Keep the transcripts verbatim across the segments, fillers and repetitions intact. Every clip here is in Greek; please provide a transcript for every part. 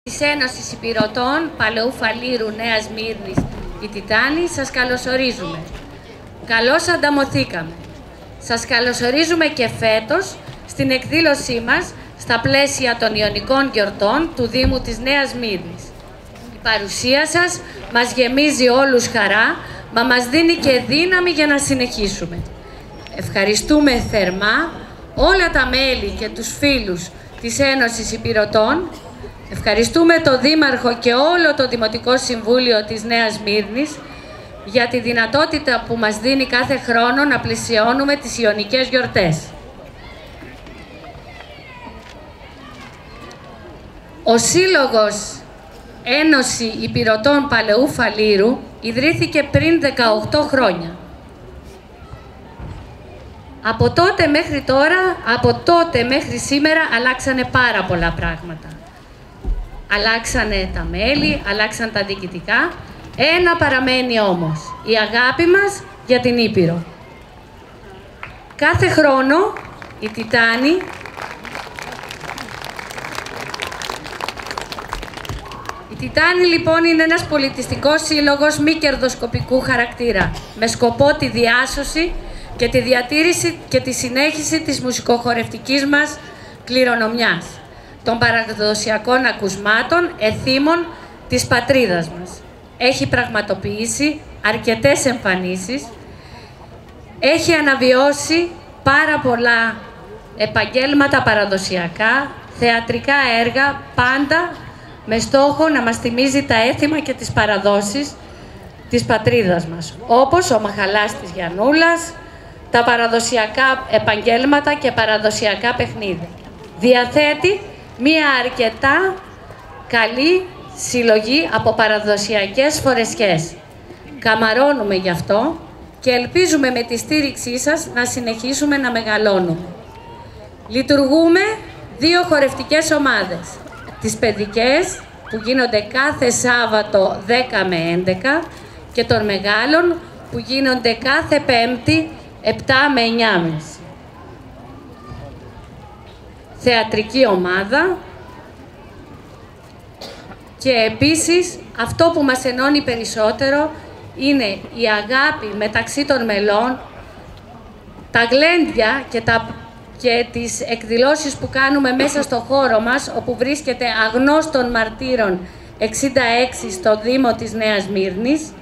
Της Ένωσης Υπηρωτών Παλαιού Φαλήρου Νέας Μύρνης, η Τιτάνη, σας καλωσορίζουμε. Καλώς ανταμωθήκαμε. Σας καλωσορίζουμε και φέτος στην εκδήλωσή μας στα πλαίσια των Ιωνικών Γιορτών του Δήμου της Νέας Μύρνης. Η παρουσία σας μας γεμίζει όλους χαρά, μα μας δίνει και δύναμη για να συνεχίσουμε. Ευχαριστούμε θερμά όλα τα μέλη και τους φίλους της Ένωσης Υπηρωτών. Ευχαριστούμε τον Δήμαρχο και όλο το Δημοτικό Συμβούλιο της Νέας Μύρνης για τη δυνατότητα που μας δίνει κάθε χρόνο να πλησιώνουμε τις Ιωνικές Γιορτές. Ο Σύλλογος Ένωση Υπηρωτών Παλαιού Φαλήρου ιδρύθηκε πριν δεκαοκτώ χρόνια. Από τότε μέχρι τώρα, από τότε μέχρι σήμερα αλλάξανε πάρα πολλά πράγματα. Αλλάξανε τα μέλη, αλλάξαν τα διοικητικά. Ένα παραμένει όμως, η αγάπη μας για την Ήπειρο. Κάθε χρόνο η Τιτάνη Η Τιτάνη λοιπόν είναι ένας πολιτιστικός σύλλογος μη κερδοσκοπικού χαρακτήρα, με σκοπό τη διάσωση και τη διατήρηση και τη συνέχιση της μουσικοχορευτικής μας κληρονομιάς, των παραδοσιακών ακουσμάτων, εθήμων της πατρίδας μας. Έχει πραγματοποιήσει αρκετές εμφανίσεις, έχει αναβιώσει πάρα πολλά επαγγέλματα παραδοσιακά, θεατρικά έργα, πάντα με στόχο να μας θυμίζει τα έθιμα και τις παραδόσεις της πατρίδας μας, όπως ο Μαχαλάς της Γιαννούλας, τα παραδοσιακά επαγγέλματα και παραδοσιακά παιχνίδια. Διαθέτει μία αρκετά καλή συλλογή από παραδοσιακές φορεσιές. Καμαρώνουμε γι' αυτό και ελπίζουμε με τη στήριξή σας να συνεχίσουμε να μεγαλώνουμε. Λειτουργούμε δύο χορευτικές ομάδες. Τις παιδικές που γίνονται κάθε Σάββατο δέκα με έντεκα και των μεγάλων που γίνονται κάθε Πέμπτη επτά με εννιά και μισή. Θεατρική ομάδα και επίσης αυτό που μας ενώνει περισσότερο είναι η αγάπη μεταξύ των μελών, τα γλέντια και, τα, και τις εκδηλώσεις που κάνουμε μέσα στο χώρο μας, όπου βρίσκεται Αγνώστων Μαρτύρων εξήντα έξι στο Δήμο της Νέας Μύρνης.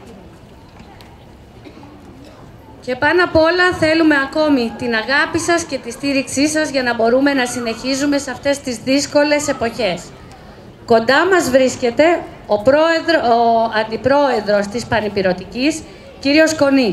Και πάνω απ' όλα θέλουμε ακόμη την αγάπη σας και τη στήριξή σας για να μπορούμε να συνεχίζουμε σε αυτές τις δύσκολες εποχές. Κοντά μας βρίσκεται ο, πρόεδρο, ο αντιπρόεδρος της Πανηπηρωτικής, κύριος Κονής.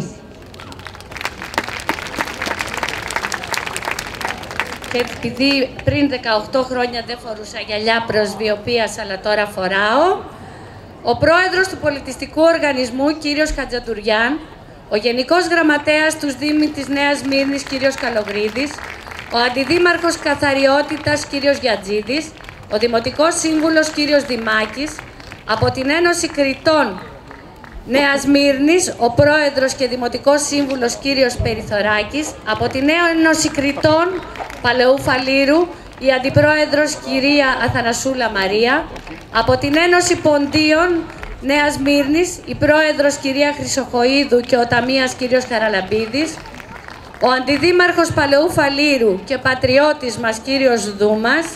Και επειδή πριν δεκαοκτώ χρόνια δεν φορούσα γυαλιά προσβιοποίας, αλλά τώρα φοράω, ο πρόεδρος του Πολιτιστικού Οργανισμού, κύριος Χατζαντουριάν, ο Γενικός Γραμματέας του Δήμου της Νέας Μύρνης, κύριος Καλογρίδης, ο Αντιδήμαρχος Καθαριότητας, κύριος Γιατζίδης, ο Δημοτικός Σύμβουλος, κύριος Δημάκης, από την Ένωση Κριτών Νέας Μύρνης, ο Πρόεδρος και Δημοτικός Σύμβουλος, κύριος Περιθωράκης, από την Ένωση Κριτών Παλαιού Φαλήρου, η Αντιπρόεδρος, κυρία Αθανασούλα Μαρία, από την Ένωση Ποντίων Νέας Μύρνης, η Πρόεδρος κυρία Χρυσοχοΐδου και ο Ταμείας κύριος Χαραλαμπίδης, ο Αντιδήμαρχος Παλαιού Φαλήρου και πατριώτης μας κύριος Δούμας,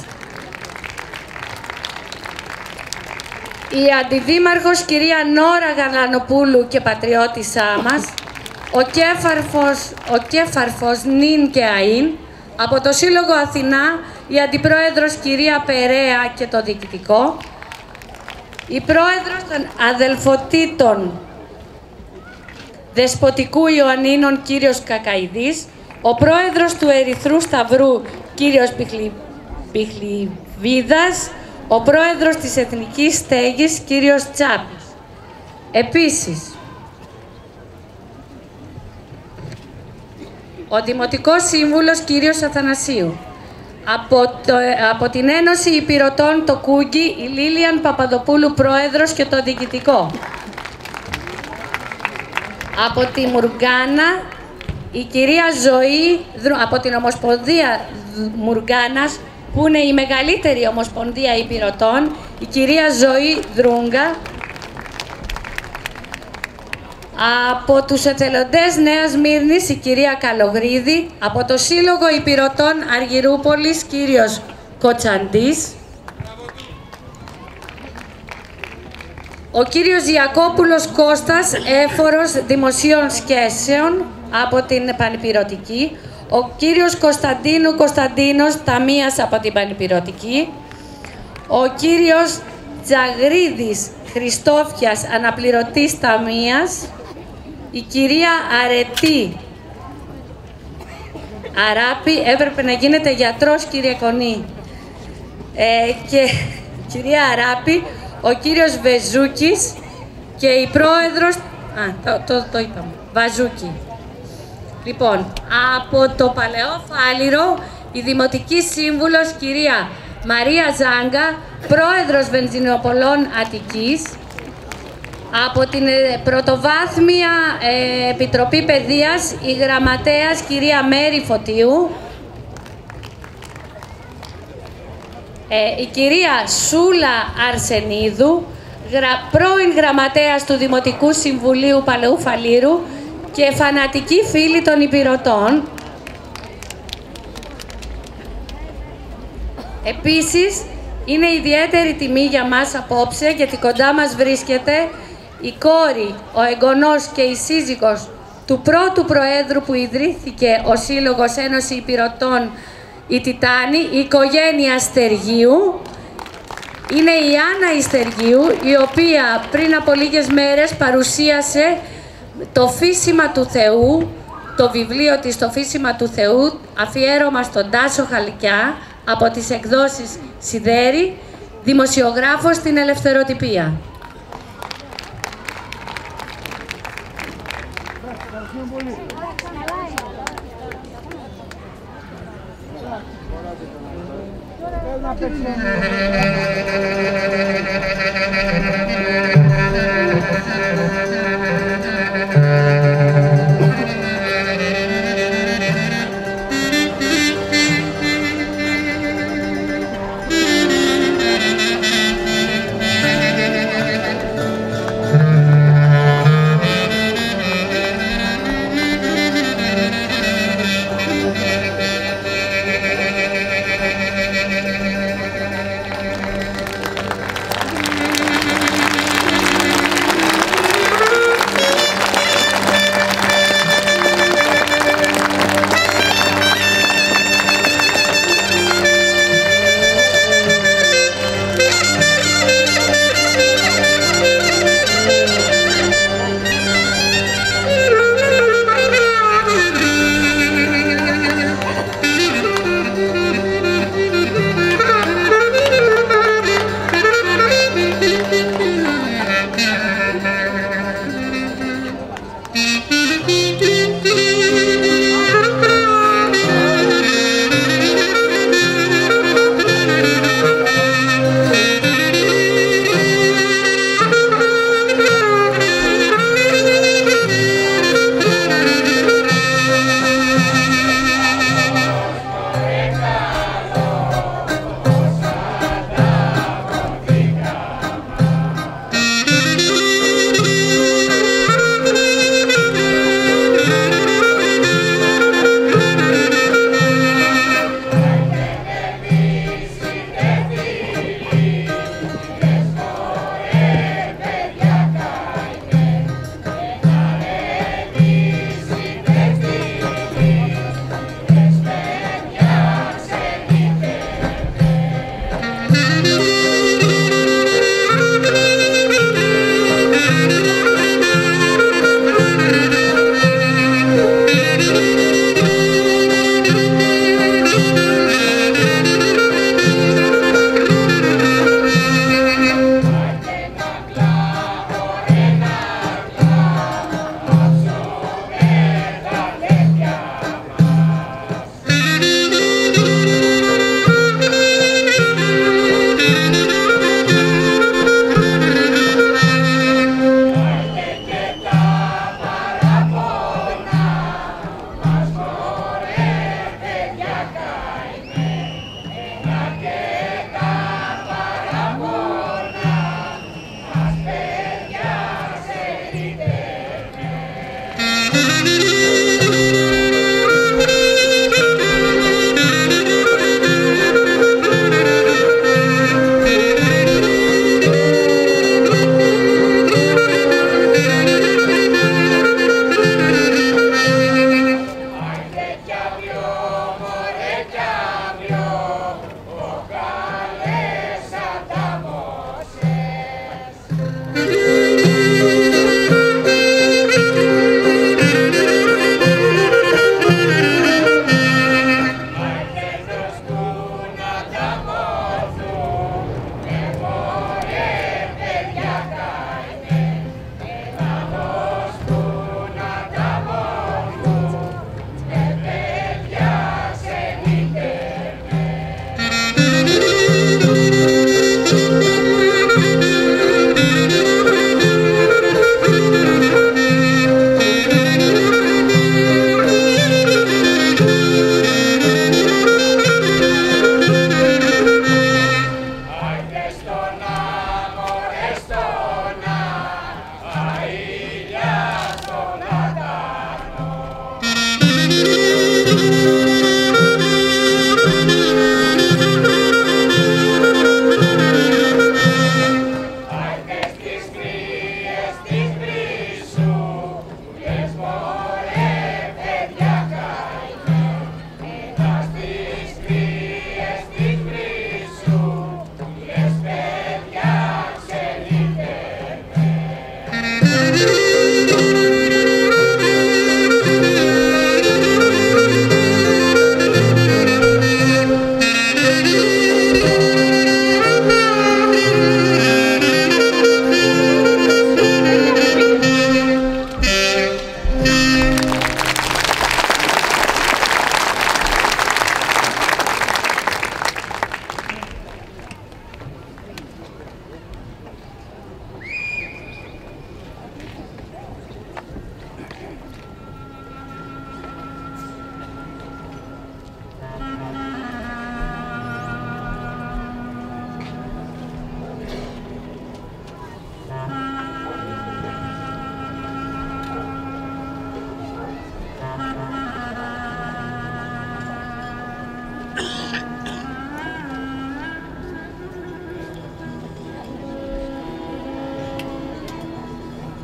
η Αντιδήμαρχος κυρία Νόρα Γαλανοπούλου και πατριώτησά μας, ο Κέφαρφος, ο Κέφαρφος Νίν και Αΐν, από το Σύλλογο Αθηνά η Αντιπρόεδρος κυρία Περέα και το Διοικητικό, η Πρόεδρος των Αδελφοτήτων Δεσποτικού Ιωαννίνων, κύριος Κακαϊδής, ο Πρόεδρος του Ερυθρού Σταυρού, κύριος Πιχλι... Πιχλιβίδας, ο Πρόεδρος της Εθνικής Στέγης, κύριος Τσάπης. Επίσης, ο Δημοτικός Σύμβουλος, κύριος Αθανασίου. Από, το, από την Ένωση Υπηρωτών το Κούγκι, η Λίλιαν Παπαδοπούλου Πρόεδρος και το Διοικητικό. Από τη Μουργάνα, η κυρία Ζωή, από την Ομοσπονδία Μουργάνας, που είναι η μεγαλύτερη ομοσπονδία υπηρωτών, η κυρία Ζωή Δρούγκα. Από τους εθελοντές Νέας Μύρνης, η κυρία Καλογρίδη. Από το Σύλλογο Υπηρωτών Αργυρούπολης, κύριος Κοτσαντής. Ο κύριος Ιακώπουλος Κώστας, έφορος δημοσίων σχέσεων από την Πανηπηρωτική. Ο κύριος Κωνσταντίνου Κωνσταντίνος, ταμείας από την Πανηπηρωτική. Ο κύριος Τζαγρίδης Χριστόφιας, αναπληρωτής ταμείας. Η κυρία Αρετή Αράπη, έπρεπε να γίνεται γιατρός, κύριε Κονή. Ε, και κυρία Αράπη, ο κύριος Βεζούκης και η πρόεδρος, α, το, το, το είπαμε, Βαζούκη. Λοιπόν, από το Παλαιό Φάληρο, η Δημοτική Σύμβουλος, κυρία Μαρία Ζάγκα, πρόεδρος Βενζινοπολών Αττικής. Από την Πρωτοβάθμια ε, Επιτροπή Παιδείας, η γραμματέας κυρία Μέρη Φωτίου. Ε, η κυρία Σούλα Αρσενίδου, γρα, πρώην γραμματέας του Δημοτικού Συμβουλίου Παλαιού Φαλήρου και φανατική φίλη των υπηρωτών. Επίσης, είναι ιδιαίτερη τιμή για μας απόψε, γιατί κοντά μας βρίσκεται η κόρη, ο εγγονός και η σύζυγος του πρώτου Προέδρου που ιδρύθηκε ο Σύλλογος Ένωση Υπηρωτών, η Τιτάνη, η οικογένεια Στεργίου. Είναι η Άννα η Στεργίου, η οποία πριν από λίγες μέρες παρουσίασε το Φύσιμα του Θεού, το βιβλίο της «Το Φύσιμα του Θεού», αφιέρωμα στον Τάσο Χαλκιά, από τις εκδόσεις Σιδέρη, δημοσιογράφος στην Ελευθεροτυπία.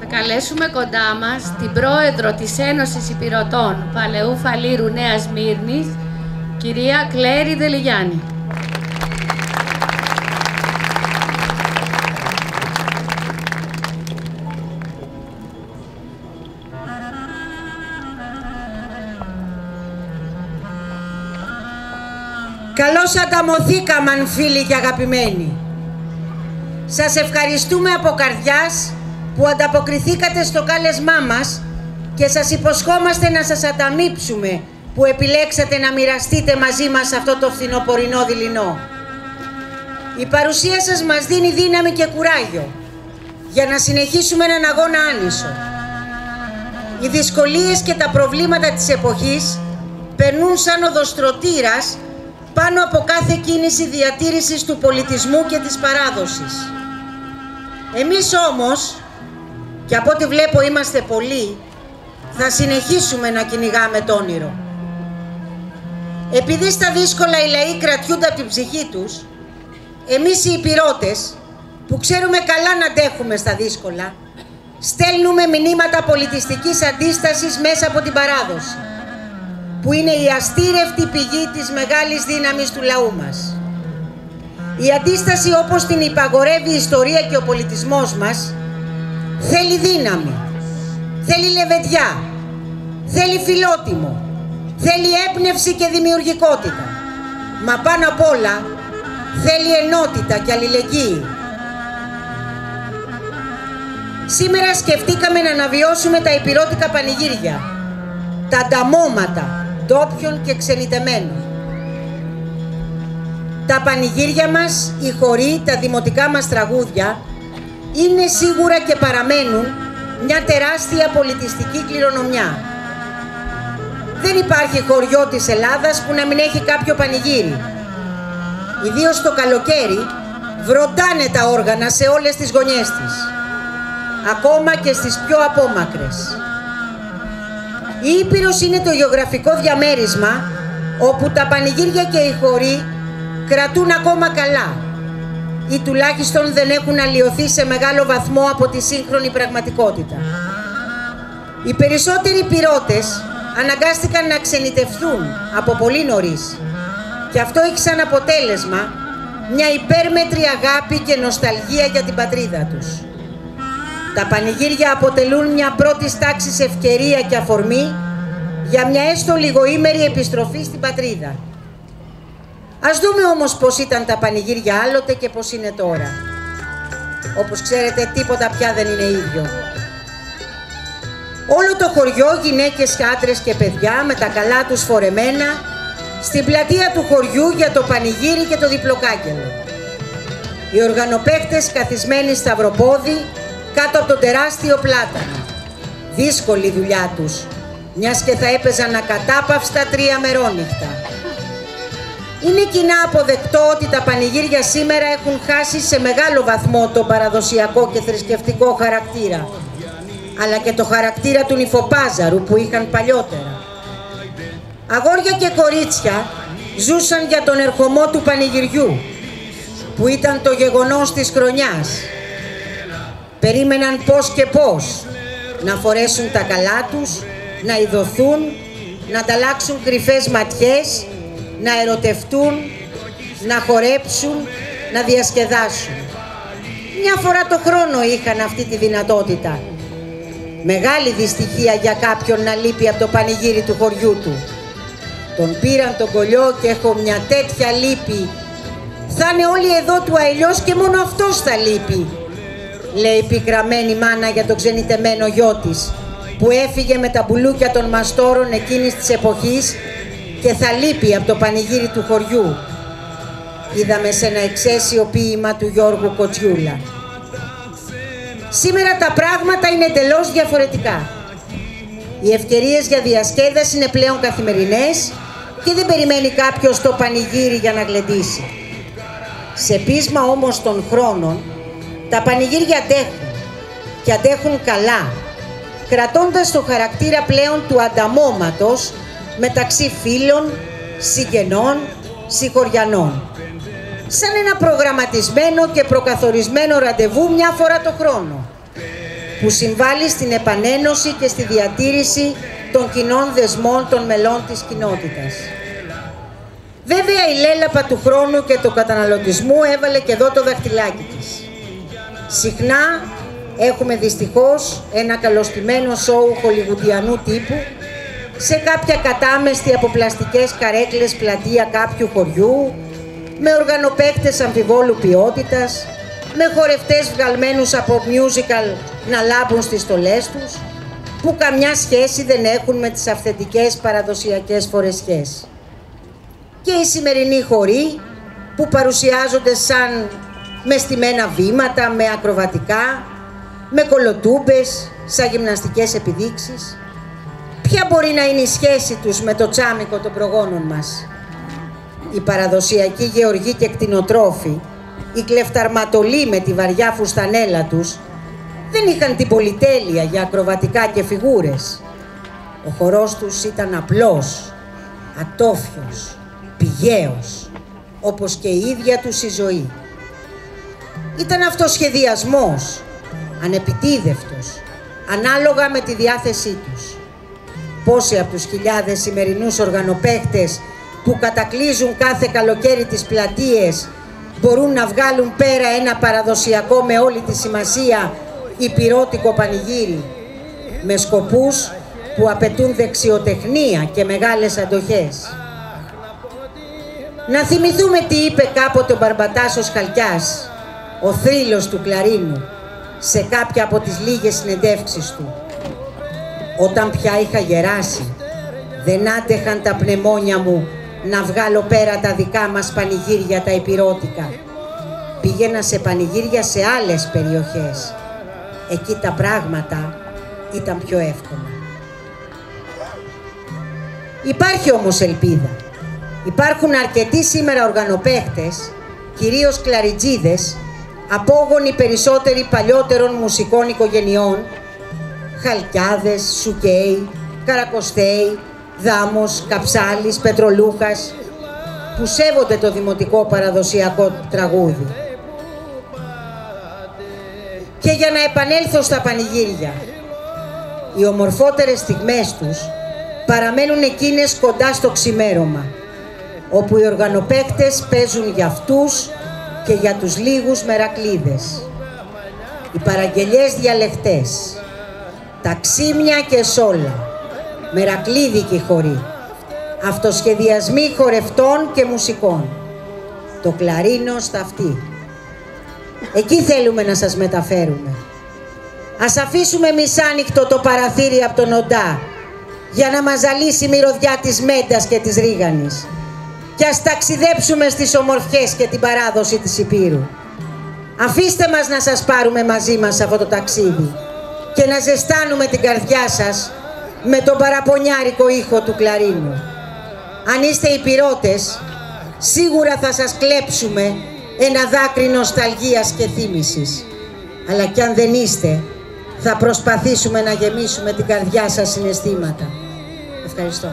Θα καλέσουμε κοντά μας την πρόεδρο της Ένωσης Υπηρωτών Παλαιού Φαλήρου Νέας Σμύρνης, κυρία Κλέρη Δελιγιάννη. Καλώς ανταμωθήκαμαν, φίλοι και αγαπημένοι. Σας ευχαριστούμε από καρδιάς που ανταποκριθήκατε στο κάλεσμά μας και σας υποσχόμαστε να σας ανταμείψουμε που επιλέξατε να μοιραστείτε μαζί μας αυτό το φθινοπορεινό δειλινό. Η παρουσία σας μας δίνει δύναμη και κουράγιο για να συνεχίσουμε έναν αγώνα άνισο. Οι δυσκολίες και τα προβλήματα της εποχής περνούν σαν οδοστρωτήρας πάνω από κάθε κίνηση διατήρησης του πολιτισμού και της παράδοσης. Εμείς όμως, και από ό,τι βλέπω είμαστε πολλοί, θα συνεχίσουμε να κυνηγάμε το όνειρο. Επειδή στα δύσκολα οι λαοί κρατιούνται από την ψυχή τους, εμείς οι Υπηρώτες, που ξέρουμε καλά να αντέχουμε στα δύσκολα, στέλνουμε μηνύματα πολιτιστικής αντίστασης μέσα από την παράδοση, που είναι η αστήρευτη πηγή της μεγάλης δύναμης του λαού μας. Η αντίσταση, όπως την υπαγορεύει η ιστορία και ο πολιτισμός μας, θέλει δύναμη, θέλει λεβεδιά, θέλει φιλότιμο, θέλει έμπνευση και δημιουργικότητα. Μα πάνω απ' όλα θέλει ενότητα και αλληλεγγύη. Σήμερα σκεφτήκαμε να αναβιώσουμε τα υπηρώτικα πανηγύρια, τα ανταμώματα ντόπιων και ξενιτεμένων. Τα πανηγύρια μας, οι χοροί, τα δημοτικά μας τραγούδια είναι σίγουρα και παραμένουν μια τεράστια πολιτιστική κληρονομιά. Δεν υπάρχει χωριό της Ελλάδας που να μην έχει κάποιο πανηγύρι. Ιδίως το καλοκαίρι βροντάνε τα όργανα σε όλες τις γωνιές της, ακόμα και στις πιο απόμακρες. Η Ήπειρος είναι το γεωγραφικό διαμέρισμα όπου τα πανηγύρια και οι χοροί κρατούν ακόμα καλά ή τουλάχιστον δεν έχουν αλλοιωθεί σε μεγάλο βαθμό από τη σύγχρονη πραγματικότητα. Οι περισσότεροι Υπηρώτες αναγκάστηκαν να ξενιτευθούν από πολύ νωρίς και αυτό έχει σαν αποτέλεσμα μια υπέρμετρη αγάπη και νοσταλγία για την πατρίδα τους. Τα πανηγύρια αποτελούν μια πρώτης τάξης ευκαιρία και αφορμή για μια έστω λιγοήμερη επιστροφή στην πατρίδα. Ας δούμε όμως πώς ήταν τα πανηγύρια άλλοτε και πώς είναι τώρα. Όπως ξέρετε, τίποτα πια δεν είναι ίδιο. Όλο το χωριό, γυναίκες, άντρες και παιδιά με τα καλά τους φορεμένα, στην πλατεία του χωριού για το πανηγύρι και το διπλοκάκελο. Οι οργανοπαίκτες καθισμένοι σταυροπόδι κάτω από τον τεράστιο πλάτανο. Δύσκολη δουλειά τους, μιας και θα έπαιζαν ακατάπαυστα τρία μερόνυχτα. Είναι κοινά αποδεκτό ότι τα πανηγύρια σήμερα έχουν χάσει σε μεγάλο βαθμό το παραδοσιακό και θρησκευτικό χαρακτήρα, αλλά και το χαρακτήρα του νυφοπάζαρου που είχαν παλιότερα. Αγόρια και κορίτσια ζούσαν για τον ερχομό του πανηγυριού, που ήταν το γεγονός της χρονιάς. Περίμεναν πώς και πώς να φορέσουν τα καλά τους, να ειδωθούν, να ανταλλάξουν κρυφές ματιές, να ερωτευτούν, να χορέψουν, να διασκεδάσουν. Μια φορά το χρόνο είχαν αυτή τη δυνατότητα. Μεγάλη δυστυχία για κάποιον να λείπει από το πανηγύρι του χωριού του. Τον πήραν τον κολλιό και έχω μια τέτοια λύπη. Θα είναι όλοι εδώ του αηλιός και μόνο αυτός θα λείπει, λέει πικραμένη μάνα για τον ξενιτεμένο γιο της, που έφυγε με τα μπουλούκια των μαστόρων εκείνης της εποχής και θα λείπει από το πανηγύρι του χωριού. Είδαμε σε ένα εξαίσιο ποίημα του Γιώργου Κοτσιούλα. Σήμερα τα πράγματα είναι εντελώς διαφορετικά. Οι ευκαιρίες για διασκέδαση είναι πλέον καθημερινές και δεν περιμένει κάποιος το πανηγύρι για να γλεντήσει. Σε πείσμα όμως των χρόνων, τα πανηγύρια αντέχουν και αντέχουν καλά, κρατώντας το χαρακτήρα πλέον του ανταμώματος μεταξύ φίλων, συγγενών, συγχωριανών. Σαν ένα προγραμματισμένο και προκαθορισμένο ραντεβού μια φορά το χρόνο. που συμβάλλει στην επανένωση και στη διατήρηση των κοινών δεσμών των μελών της κοινότητας. Βέβαια, η λέλαπα του χρόνου και του καταναλωτισμού έβαλε και εδώ το δαχτυλάκι της. Συχνά έχουμε δυστυχώς ένα καλωστημένο σόου χολιγουντιανού τύπου σε κάποια κατάμεστη από πλαστικές καρέκλες πλατεία κάποιου χωριού, με οργανοπαίκτες αμφιβόλου ποιότητας, με χορευτές βγαλμένους από musical να λάμπουν στις στολές τους, που καμιά σχέση δεν έχουν με τις αυθεντικές παραδοσιακές φορεσιές. Και οι σημερινοί χοροί που παρουσιάζονται σαν με στημένα βήματα, με ακροβατικά, με κολοτούμπες, σαν γυμναστικές επιδείξεις. Ποια μπορεί να είναι η σχέση τους με το τσάμικο των προγόνων μας? Οι παραδοσιακοί γεωργοί και κτηνοτρόφοι, οι κλεφταρματολοί με τη βαριά φουστανέλα τους, δεν είχαν την πολυτέλεια για ακροβατικά και φιγούρες. Ο χορός τους ήταν απλός, ατόφιος, πηγαίος, όπως και η ίδια τους η ζωή. Ήταν αυτοσχεδιασμός, ανεπιτίδευτος, ανάλογα με τη διάθεσή τους. Πόσοι από τους χιλιάδες σημερινούς οργανοπαίκτες που κατακλείζουν κάθε καλοκαίρι τις πλατείες μπορούν να βγάλουν πέρα ένα παραδοσιακό με όλη τη σημασία υπηρώτικο πανηγύρι, με σκοπούς που απαιτούν δεξιοτεχνία και μεγάλες αντοχές. Να θυμηθούμε τι είπε κάποτε ο Μπαρμπατάς ο Σχαλκιάς, ο θρύλος του κλαρίνου, σε κάποια από τις λίγες συνεντεύξεις του. Όταν πια είχα γεράσει, δεν άντεχαν τα πνευμόνια μου να βγάλω πέρα τα δικά μας πανηγύρια τα υπηρώτικα. Πήγαινα σε πανηγύρια σε άλλες περιοχές. Εκεί τα πράγματα ήταν πιο εύκολα. Υπάρχει όμως ελπίδα. Υπάρχουν αρκετοί σήμερα οργανοπαίχτες, κυρίως κλαριτζίδες, απόγονοι περισσότεροι παλιότερων μουσικών οικογενειών, Χαλκιάδες, Σουκέι, Καρακοστέι, Δάμος, Καψάλης, Πετρολούχας, που σέβονται το δημοτικό παραδοσιακό τραγούδι. Και για να επανέλθω στα πανηγύρια, οι ομορφότερες στιγμές τους παραμένουν εκείνες κοντά στο ξημέρωμα, όπου οι οργανοπαίκτες παίζουν για αυτούς και για τους λίγους μερακλίδες. Οι παραγγελιές διαλεκτές, τα ξύμια και σόλα, μερακλίδικοι χοροί, αυτοσχεδιασμοί χορευτών και μουσικών, το κλαρίνο στα αυτή. Εκεί θέλουμε να σας μεταφέρουμε. Ας αφήσουμε μισάνοιχτο το παραθύρι από τον Οντά για να μας ζαλίσει η μυρωδιά της Μέντας και της Ρίγανης. Και ας ταξιδέψουμε στις ομορφιές και την παράδοση της Υπήρου. Αφήστε μας να σας πάρουμε μαζί μας αυτό το ταξίδι και να ζεστάνουμε την καρδιά σας με τον παραπονιάρικο ήχο του κλαρίνου. Αν είστε υπηρώτες, σίγουρα θα σας κλέψουμε ένα δάκρυ νοσταλγίας και θύμησης. Αλλά κι αν δεν είστε, θα προσπαθήσουμε να γεμίσουμε την καρδιά σας συναισθήματα. Ευχαριστώ.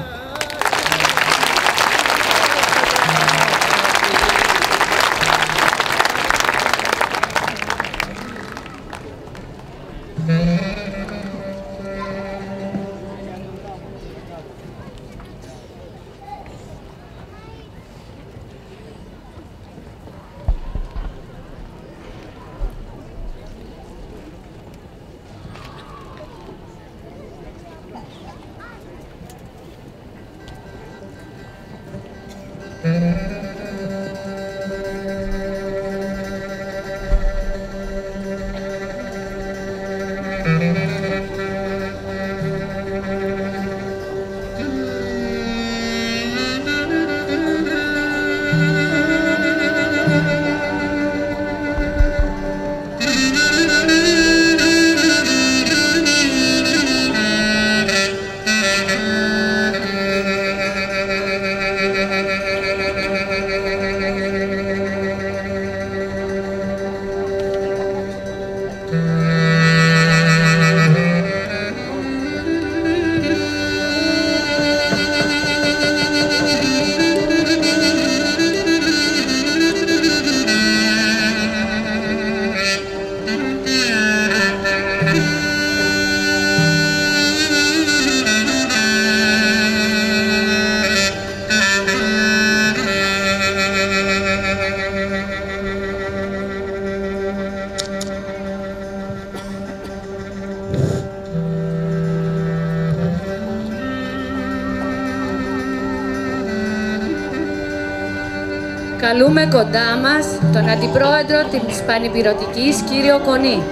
Καλούμε κοντά μας τον Αντιπρόεδρο της Πανυπηρωτικής, κύριο Κονή.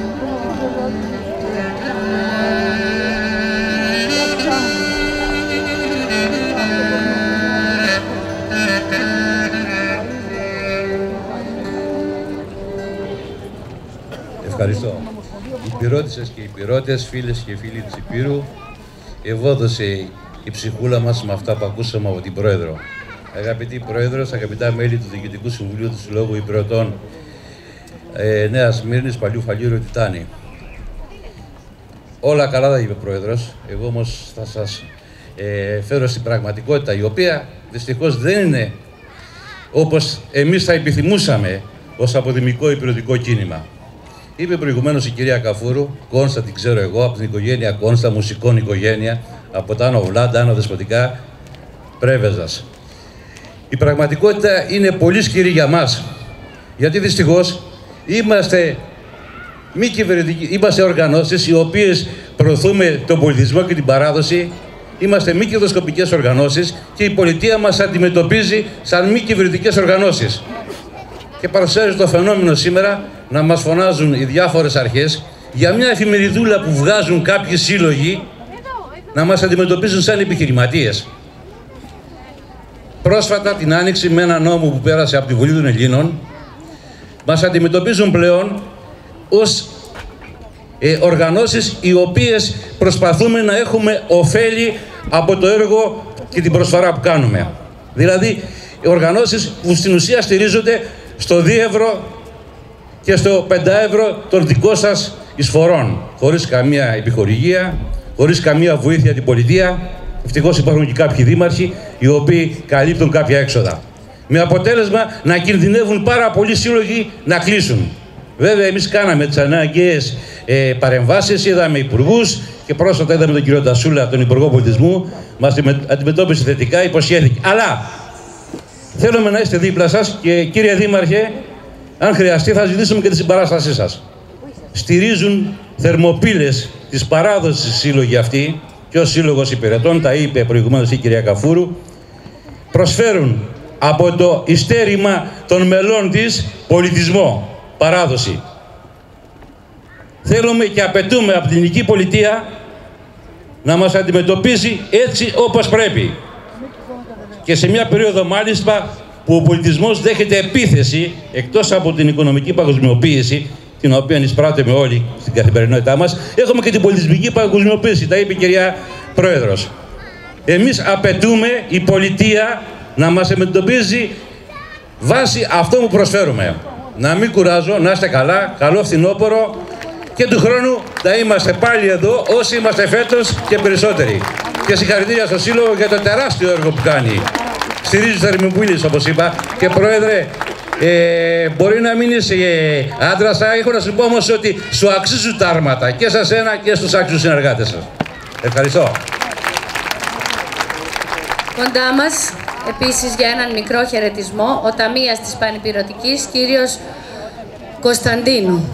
Ευχαριστώ. Οι πυρώτισσες και οι πυρώτες, φίλες και φίλοι της Υπήρου, ευόδωσε η ψυχούλα μας με αυτά που ακούσαμε από την Πρόεδρο. Αγαπητή Πρόεδρος, αγαπητά μέλη του Διοικητικού Συμβουλίου του Συλλόγου Υπηρετών ε, Νέας Σμύρνης, Παλιού Φαλήρου, Τιτάνη. Όλα καλά τα είπε ο Πρόεδρος. Εγώ όμως θα σας ε, φέρω στην πραγματικότητα, η οποία δυστυχώς δεν είναι όπως εμείς θα επιθυμούσαμε ως αποδημικό υπηρετικό κίνημα. Είπε προηγουμένως η κυρία Καφούρου, Κόνστα την ξέρω εγώ, από την οικογένεια Κόνστα, μουσικών οικογένεια, από τα Άνω Βλάντα, Άνω Δεσποτικά, Πρέβεζας. Η πραγματικότητα είναι πολύ σκληρή για μας, γιατί δυστυχώς είμαστε μη κυβερνητικοί, είμαστε οργανώσεις οι οποίες προωθούμε τον πολιτισμό και την παράδοση, είμαστε μη κερδοσκοπικές οργανώσεις και η πολιτεία μας αντιμετωπίζει σαν μη κυβερνητικές οργανώσεις. Και παρουσιάζει το φαινόμενο σήμερα να μας φωνάζουν οι διάφορες αρχές για μια εφημεριδούλα που βγάζουν κάποιοι σύλλογοι να μας αντιμετωπίζουν σαν επιχειρηματίες. Πρόσφατα την Άνοιξη με ένα νόμο που πέρασε από τη Βουλή των Ελλήνων μας αντιμετωπίζουν πλέον ως ε, οργανώσεις οι οποίες προσπαθούμε να έχουμε ωφέλη από το έργο και την προσφορά που κάνουμε. Δηλαδή οργανώσεις που στην ουσία στηρίζονται στο δύο ευρώ και στο πέντε ευρώ των δικών σας εισφορών, χωρίς καμία επιχορηγία, χωρίς καμία βοήθεια την πολιτεία. Ευτυχώς υπάρχουν και κάποιοι δήμαρχοι οι οποίοι καλύπτουν κάποια έξοδα. Με αποτέλεσμα να κινδυνεύουν πάρα πολλοί σύλλογοι να κλείσουν. Βέβαια, εμείς κάναμε τις αναγκαίες ε, παρεμβάσεις, είδαμε υπουργούς και πρόσφατα είδαμε τον κύριο Τασούλα, τον Υπουργό Πολιτισμού, μας αντιμετώπισε θετικά, υποσχέθηκε. Αλλά θέλουμε να είστε δίπλα σας και κύριε Δήμαρχε, αν χρειαστεί θα ζητήσουμε και τη συμπαράστασή σας. Στηρίζουν θερμοπύλες της παράδοσης σύλλογοι αυτοί και ο Σύλλογος Υπηρετών, τα είπε προηγουμένως η κυρία Καφούρου, προσφέρουν από το ειστέρημα των μελών της πολιτισμό, παράδοση. Θέλουμε και απαιτούμε από την ελληνική πολιτεία να μας αντιμετωπίσει έτσι όπως πρέπει. Και σε μια περίοδο μάλιστα που ο πολιτισμός δέχεται επίθεση, εκτός από την οικονομική παγκοσμιοποίηση, την οποία εισπράττουμε όλοι στην καθημερινότητά μας, έχουμε και την πολιτισμική παγκοσμιοποίηση, τα είπε η κυρία Πρόεδρος. Εμείς απαιτούμε η πολιτεία να μας αντιμετωπίζει βάσει αυτό που προσφέρουμε. Να μην κουράζω, να είστε καλά, καλό φθινόπωρο και του χρόνου θα είμαστε πάλι εδώ όσοι είμαστε φέτος και περισσότεροι. Και συγχαρητήρια στο Σύλλογο για το τεράστιο έργο που κάνει. Στηρίζει θερμοπύλες, όπως είπα, και Πρόεδρε, ε, μπορεί να μην είσαι ε, άντρας, θα έχω να σου πω όμως ότι σου αξίζουν τα άρματα και σε σένα και στους άξιους συνεργάτες σας. Ευχαριστώ. Κοντά μας, επίσης για έναν μικρό χαιρετισμό, ο ταμείας της Πανυπηρωτικής, κύριος Κωνσταντίνου.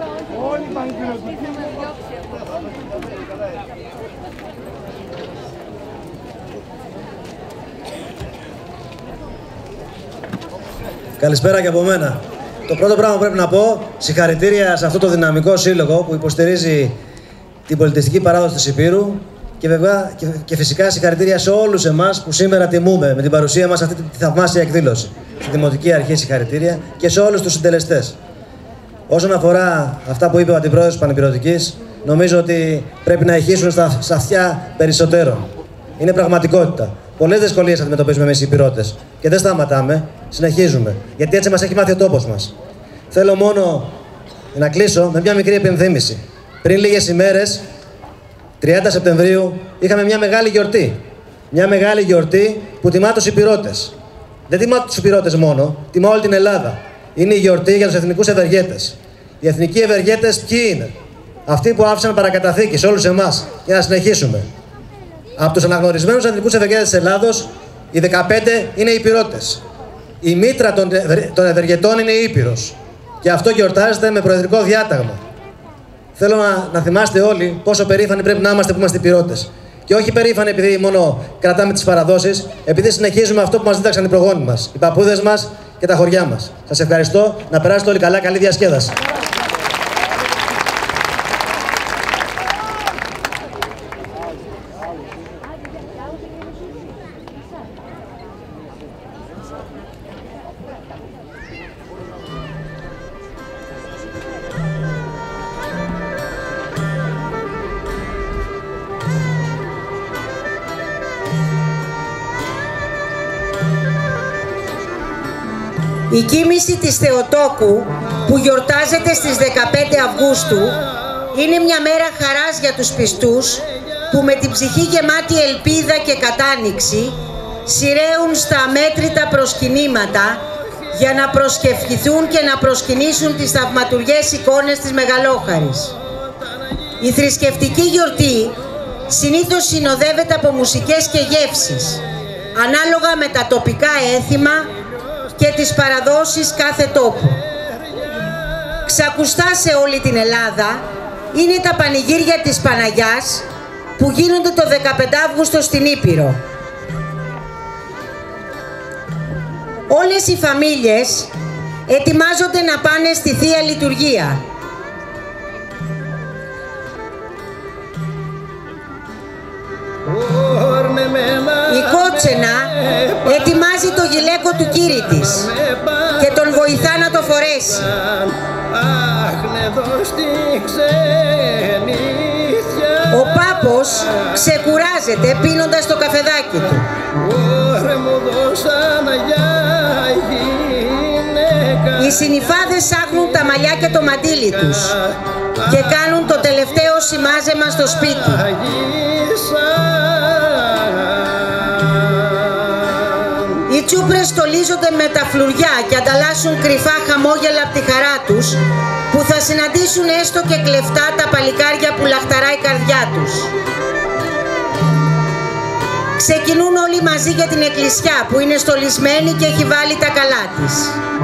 Καλησπέρα και από μένα. Το πρώτο πράγμα που πρέπει να πω, συγχαρητήρια σε αυτό το δυναμικό σύλλογο που υποστηρίζει την πολιτιστική παράδοση της Υπήρου και, βέβαια, και, και φυσικά συγχαρητήρια σε όλους εμάς που σήμερα τιμούμε με την παρουσία μας αυτή τη θαυμάσια εκδήλωση. Στη Δημοτική Αρχή συγχαρητήρια και σε όλους τους συντελεστές. Όσον αφορά αυτά που είπε ο Αντιπρόεδρος της Πανυπηρωτικής, νομίζω ότι πρέπει να ηχήσουν στα, στα αυτιά περισσότερων. Είναι πραγματικότητα. Πολλές δυσκολίες αντιμετωπίζουμε εμείς οι υπηρώτες και δεν σταματάμε, συνεχίζουμε. Γιατί έτσι μας έχει μάθει ο τόπος μας. Θέλω μόνο να κλείσω με μια μικρή επενθύμηση. Πριν λίγες ημέρες, τριάντα Σεπτεμβρίου, είχαμε μια μεγάλη γιορτή. Μια μεγάλη γιορτή που τιμά τους υπηρώτες. Δεν τιμά τους υπηρώτες μόνο, τιμά όλη την Ελλάδα. Είναι η γιορτή για τους εθνικούς ευεργέτες. Οι εθνικοί ευεργέτες ποιοι είναι? Αυτοί που άφησαν παρακαταθήκη σε όλους εμάς για να συνεχίσουμε. Από τους αναγνωρισμένους εθνικούς ευεργέτες της Ελλάδος, οι δεκαπέντε είναι οι υπηρώτες. Η μήτρα των, των ευεργετών είναι η Ήπειρος. Και αυτό γιορτάζεται με προεδρικό διάταγμα. Θέλω να, να θυμάστε όλοι πόσο περήφανοι πρέπει να είμαστε που είμαστε υπηρώτες. Και όχι περήφανοι επειδή μόνο κρατάμε τις παραδόσεις, επειδή συνεχίζουμε αυτό που μας δίδαξαν οι προγόνοι μας, οι παππούδες μας και τα χωριά μας. Σας ευχαριστώ. Να περάσετε όλοι καλά. Καλή διασκέδαση. Η κοίμηση της Θεοτόκου που γιορτάζεται στις δεκαπέντε Αυγούστου είναι μια μέρα χαράς για τους πιστούς που με την ψυχή γεμάτη ελπίδα και κατάνοιξη σειραίουν στα αμέτρητα προσκυνήματα για να προσκευχηθούν και να προσκυνήσουν τις θαυματουργές εικόνες της Μεγαλόχαρης. Η θρησκευτική γιορτή συνήθως συνοδεύεται από μουσικές και γεύσεις, ανάλογα με τα τοπικά έθιμα και τις παραδόσεις κάθε τόπου. Ξακουστά σε όλη την Ελλάδα είναι τα πανηγύρια της Παναγιάς που γίνονται το δεκαπέντε Αυγούστου στην Ήπειρο. Όλες οι φαμίλιες ετοιμάζονται να πάνε στη Θεία Λειτουργία. Η Κότσενα ετοιμάζει το γυλαίκο του κύρι της και τον βοηθά να το φορέσει. Ο Πάπος ξεκουράζεται πίνοντας το καφεδάκι του. Οι συνυφάδες σάγνουν τα μαλλιά και το μαντίλι τους και κάνουν το τελευταίο σημάζεμα στο σπίτι. Οι τσούπρες στολίζονται με τα φλουριά και ανταλλάσσουν κρυφά χαμόγελα από τη χαρά τους που θα συναντήσουν έστω και κλεφτά τα παλικάρια που λαχταράει η καρδιά τους. Ξεκινούν όλοι μαζί για την εκκλησιά που είναι στολισμένη και έχει βάλει τα καλά της.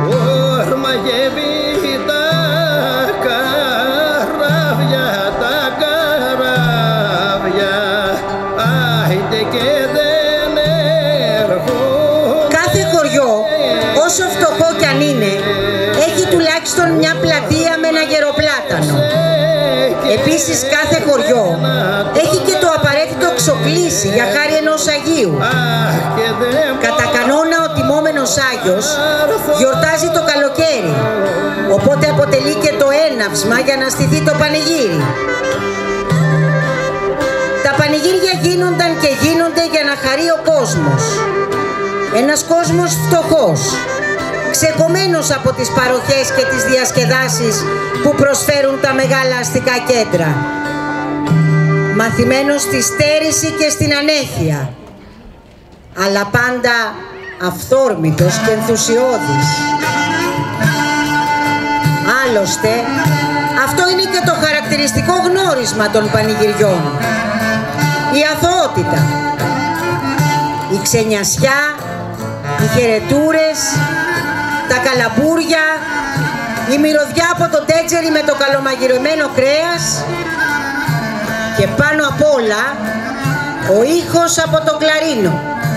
Κάθε χωριό, όσο φτωχό κι αν είναι, έχει τουλάχιστον μια πλατεία με ένα γεροπλάτανο. Επίσης κάθε χωριό έχει και το απαραίτητο ξοκλήσι για χάρη ενός Αγίου. Κατά κανόνα ο τιμόμενος Άγιος γιορτάζει το καλοκαίρι, οπότε αποτελεί και το έναυσμα για να στηθεί το πανηγύρι. Τα πανηγύρια γίνονταν και γίνονται για να χαρεί ο κόσμος. Ένας κόσμος φτωχός, ξεκομμένος από τις παροχές και τις διασκεδάσεις που προσφέρουν τα μεγάλα αστικά κέντρα. Μαθημένος στη στέρηση και στην ανέχεια, αλλά πάντα αυθόρμητος και ενθουσιώδης. Άλλωστε, αυτό είναι και το χαρακτηριστικό γνώρισμα των πανηγυριών. Η αθωότητα, η ξενιασιά, οι χαιρετούρες, τα καλαμπούρια, η μυρωδιά από το τέτζερι με το καλομαγειρεμένο κρέας και πάνω απ' όλα ο ήχος από το κλαρίνο.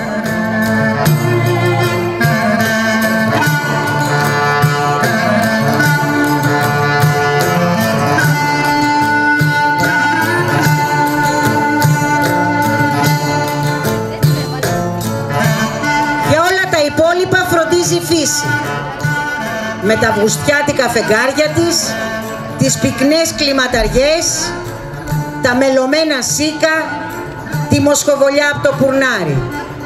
Για όλα τα υπόλοιπα φροντίζει η φύση, με τα αυγουστιάτικα φεγγάρια της, τις πυκνές κλιματαριές, τα μελωμένα σίκα, τη μοσχοβολιά από το πουρνάρι.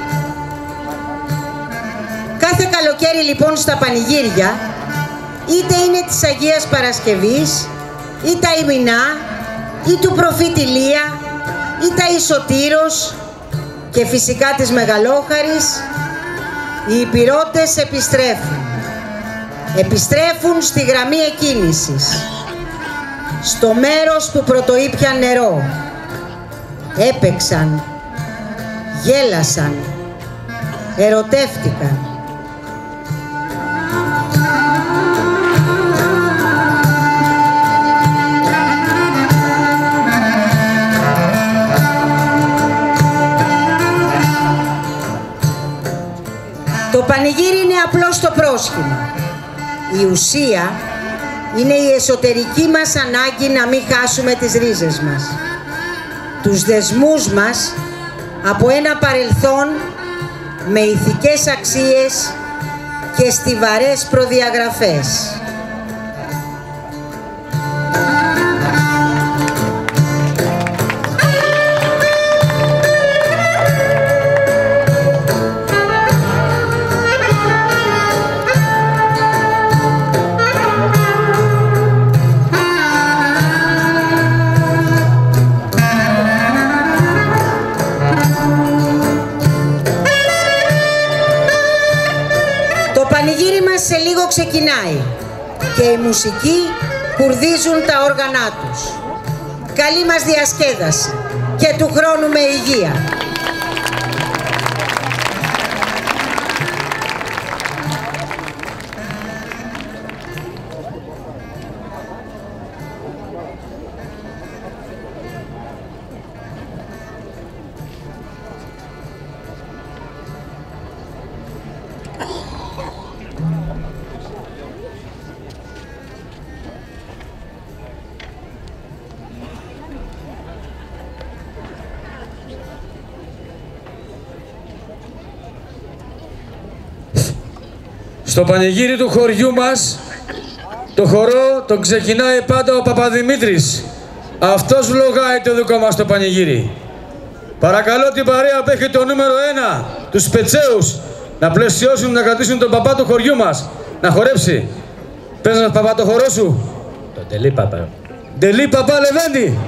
Κάθε καλοκαίρι λοιπόν στα πανηγύρια, είτε είναι της Αγίας Παρασκευής, ή τα Ημινά, ή του προφήτη Ηλία, ή τα Ισοτήρος και φυσικά της Μεγαλόχαρης, οι υπηρώτες επιστρέφουν. Επιστρέφουν στη γραμμή εκκίνησης, στο μέρος που πρωτοείπιαν νερό. Έπαιξαν, γέλασαν, ερωτεύτηκαν. Το πανηγύρι είναι απλώς το πρόσχημα. Η ουσία είναι η εσωτερική μας ανάγκη να μην χάσουμε τις ρίζες μας, τους δεσμούς μας από ένα παρελθόν με ηθικές αξίες και στιβαρές προδιαγραφές. Σε λίγο ξεκινάει και οι μουσικοί κουρδίζουν τα όργανά τους. Καλή μας διασκέδαση και του χρόνου με υγεία. Στο πανηγύρι του χωριού μας, το χορό τον ξεκινάει πάντα ο Παπαδημήτρης. Αυτός βλογάει το δικό μας το πανηγύρι. Παρακαλώ την παρέα που έχει το νούμερο ένα, τους Πετσέους, να πλαισιώσουν, να κρατήσουν τον παπά του χωριού μας, να χορέψει. Πες μας παπά το χορό σου. Το τελεί παπά. Τελεί παπά Λεβέντη.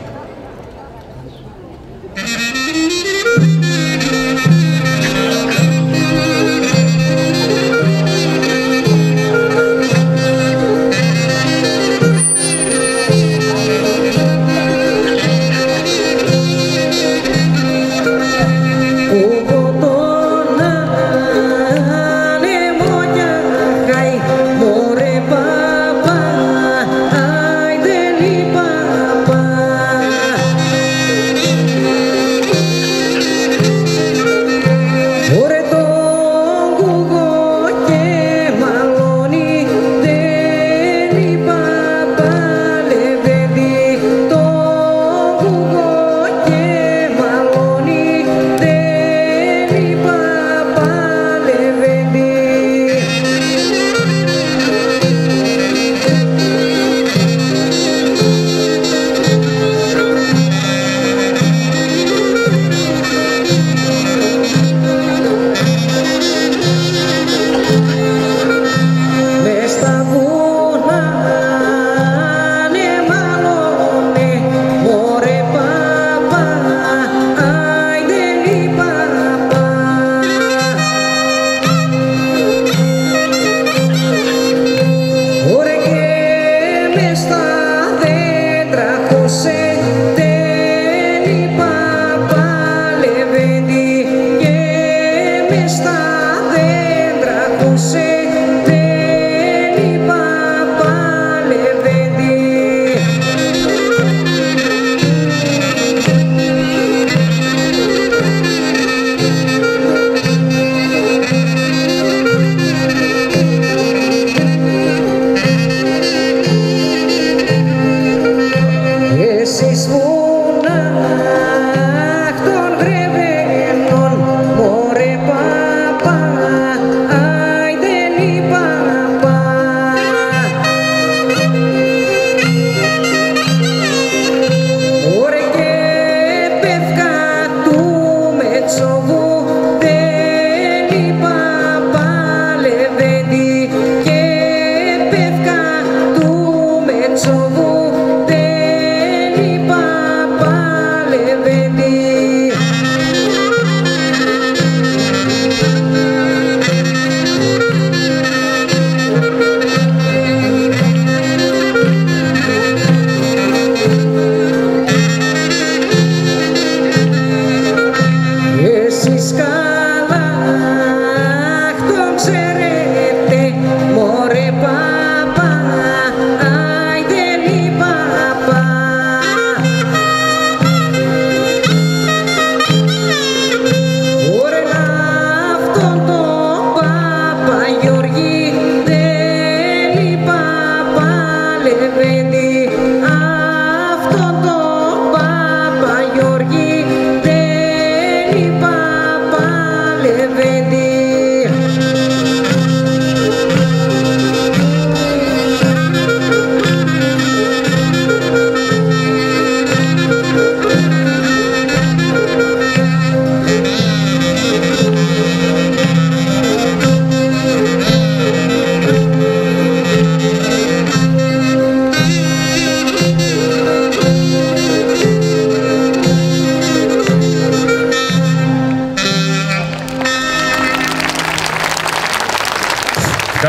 Παπά,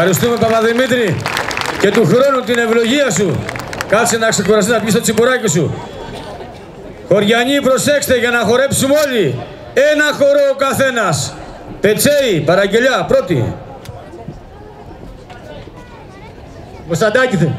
Ευχαριστούμε Παπαδημήτρη και του χρόνου την ευλογία σου. Κάτσε να ξεκουραστεί να πεις το τσιμπουράκι σου. Χωριανοί, προσέξτε για να χορέψουμε όλοι. Ένα χορό ο καθένας. Πετσέι, παραγγελιά, πρώτη. Κωνσταντάκηθε.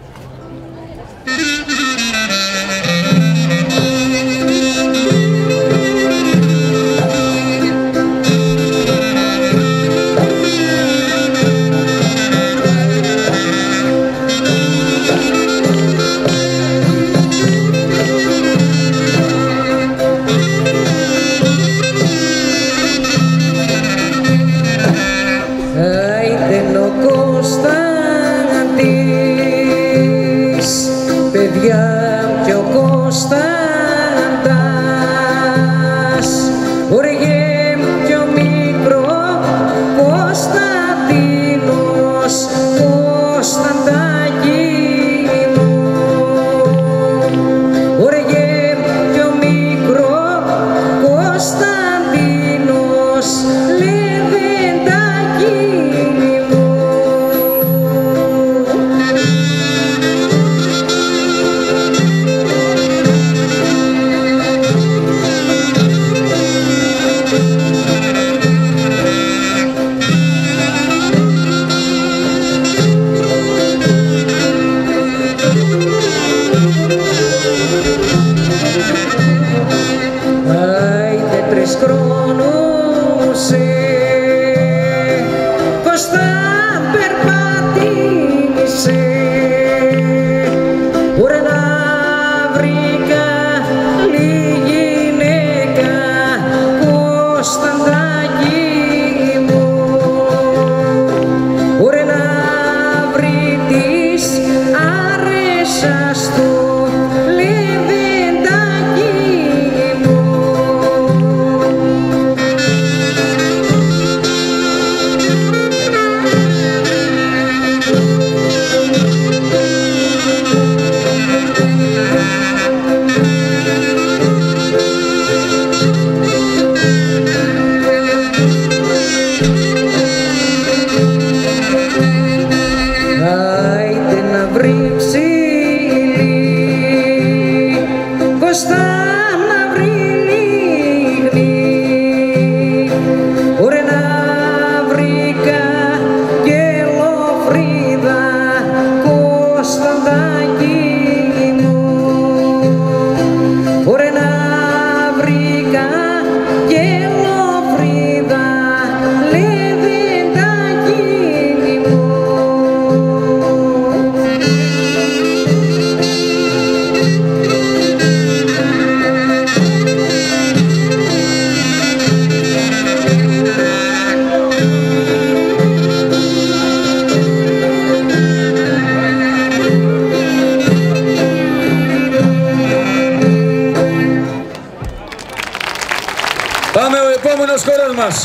Πάμε ο επόμενος χώρος μας.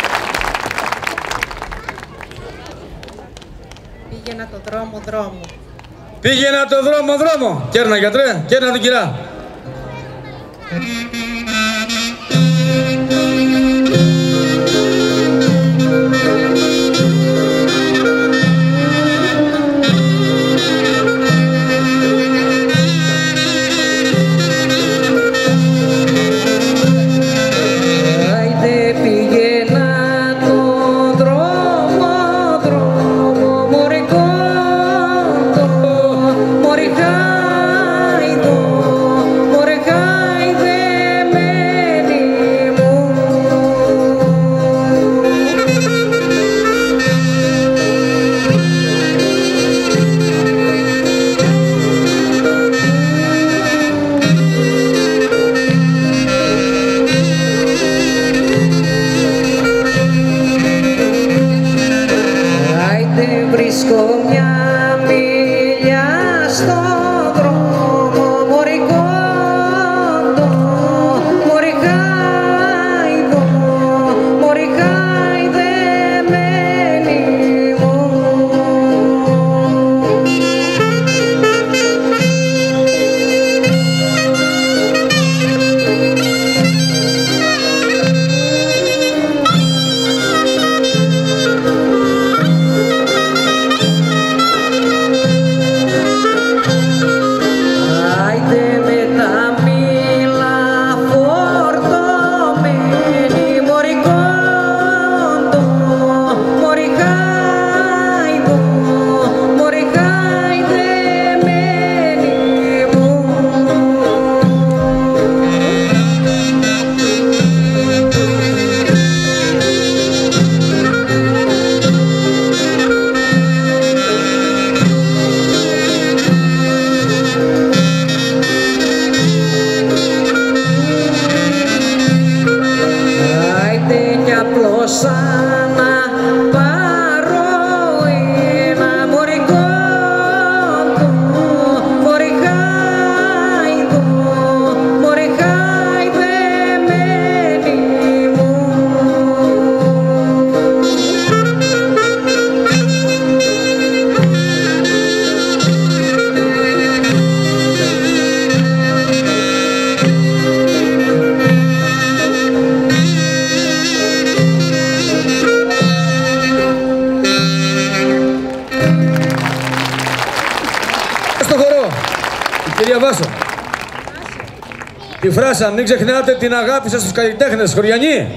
Πήγαινα το δρόμο δρόμο. Πήγαινα το δρόμο δρόμο. Κέρνα γιατρέ, κέρνα την κυρά. Μωρέ χάιδε μένη μου διαβάσω. Τη φράσα, μην ξεχνάτε την αγάπη σας στους καλλιτέχνες, χωριανοί.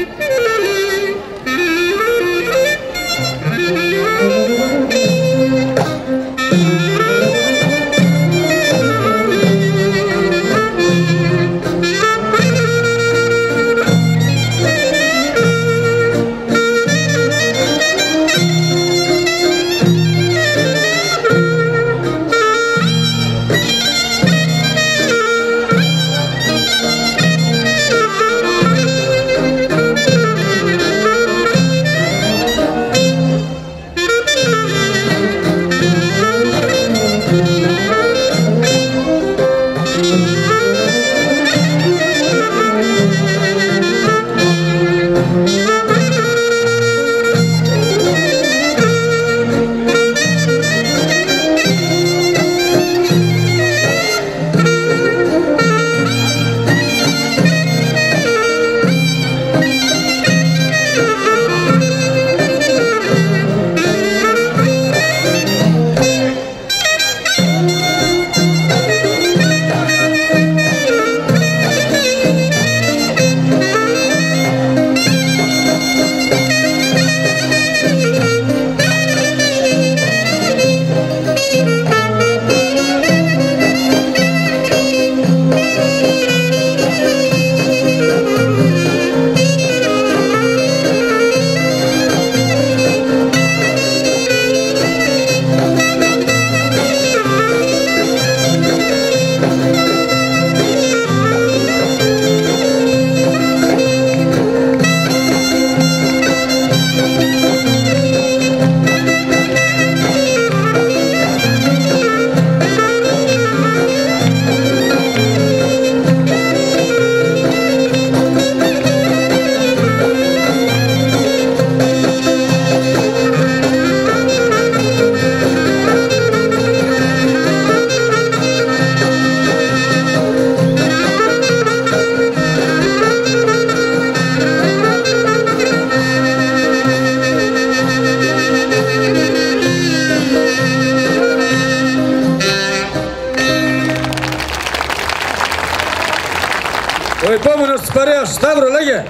Ο επόμενος της παρέας, Σταύρο, λέγε.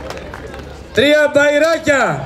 Τρία μπαϊράκια.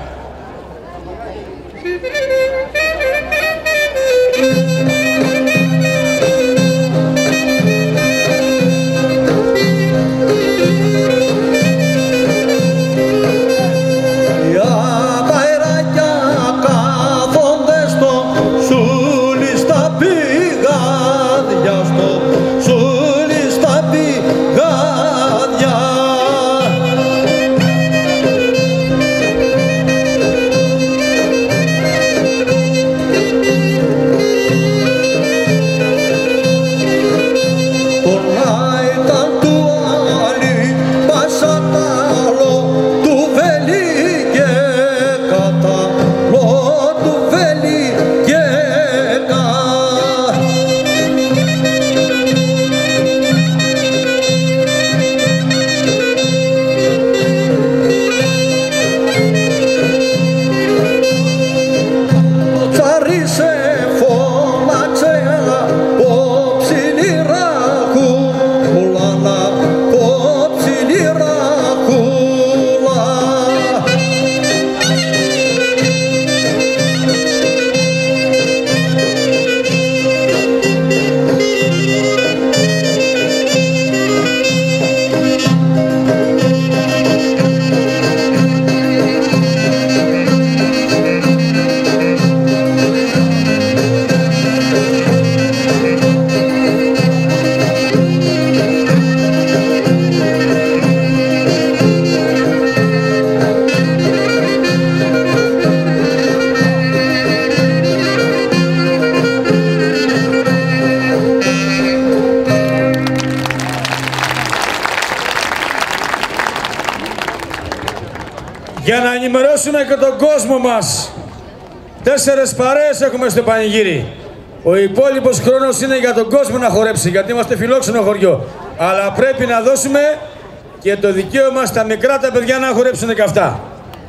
Για να ενημερώσουμε και τον κόσμο μας, τέσσερες παρέες έχουμε στο πανηγύρι. Ο υπόλοιπος χρόνος είναι για τον κόσμο να χορέψει, γιατί είμαστε φιλόξενο χωριό. Αλλά πρέπει να δώσουμε και το δικαίωμα στα μικρά τα παιδιά να χορέψουν και αυτά.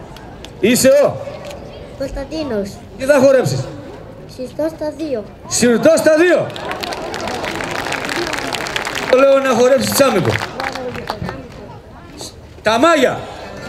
Είσαι ο Κωνσταντίνος. Τι θα χορέψεις? Συρτό στα δύο. Συρτό στα δύο. Το λέω να χορέψει τσάμικο. Τα μάγια.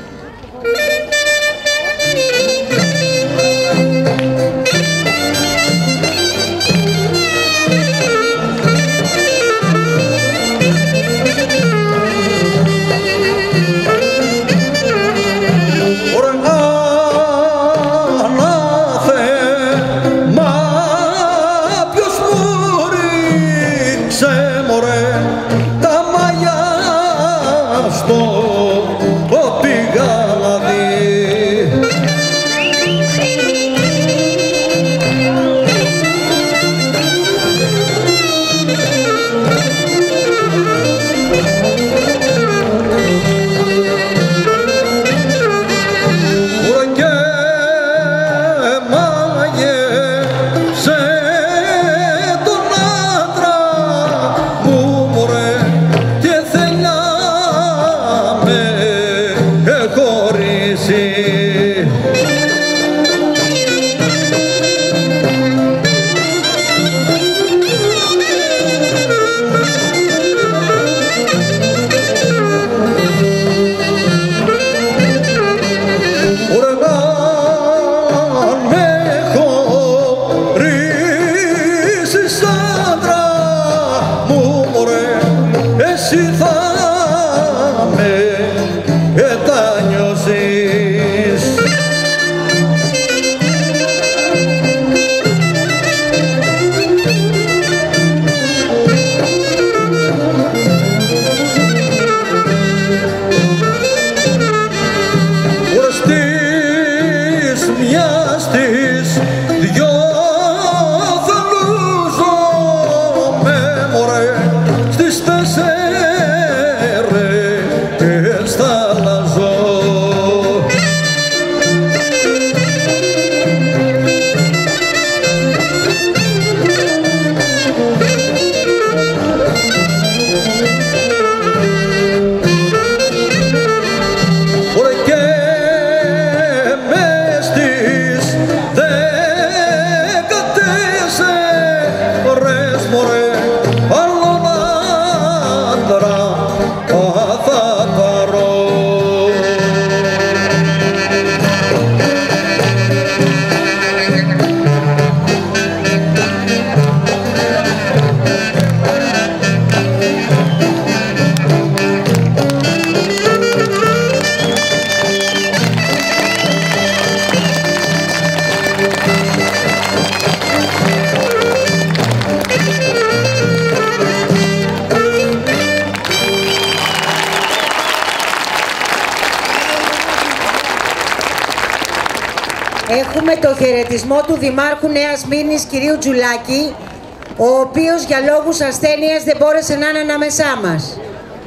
Έχουμε το χαιρετισμό του Δημάρχου Νέας Σμύρνης, κυρίου Τζουλάκη, ο οποίος για λόγους ασθένειας δεν μπόρεσε να είναι ανάμεσά μας.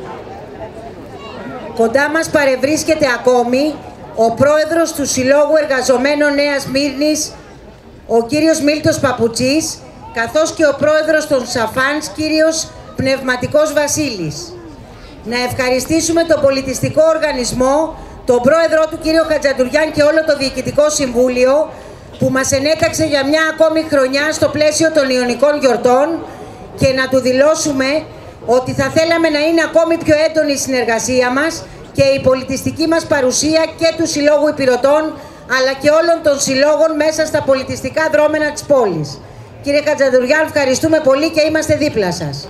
Κοντά μας παρευρίσκεται ακόμη ο πρόεδρος του Συλλόγου Εργαζομένων Νέας Σμύρνης, ο κύριος Μίλτος Παπουτσής, καθώς και ο πρόεδρος των Σαφάνς, κύριος Πνευματικός Βασίλης. Να ευχαριστήσουμε τον πολιτιστικό οργανισμό, τον πρόεδρό του κύριο Χατζαντουριάν και όλο το Διοικητικό Συμβούλιο που μας ενέταξε για μια ακόμη χρονιά στο πλαίσιο των Ιωνικών Γιορτών, και να του δηλώσουμε ότι θα θέλαμε να είναι ακόμη πιο έντονη η συνεργασία μας και η πολιτιστική μας παρουσία και του Συλλόγου Υπηρωτών αλλά και όλων των συλλόγων μέσα στα πολιτιστικά δρόμενα της πόλης. Κύριε Χατζαντουριάν, ευχαριστούμε πολύ και είμαστε δίπλα σας.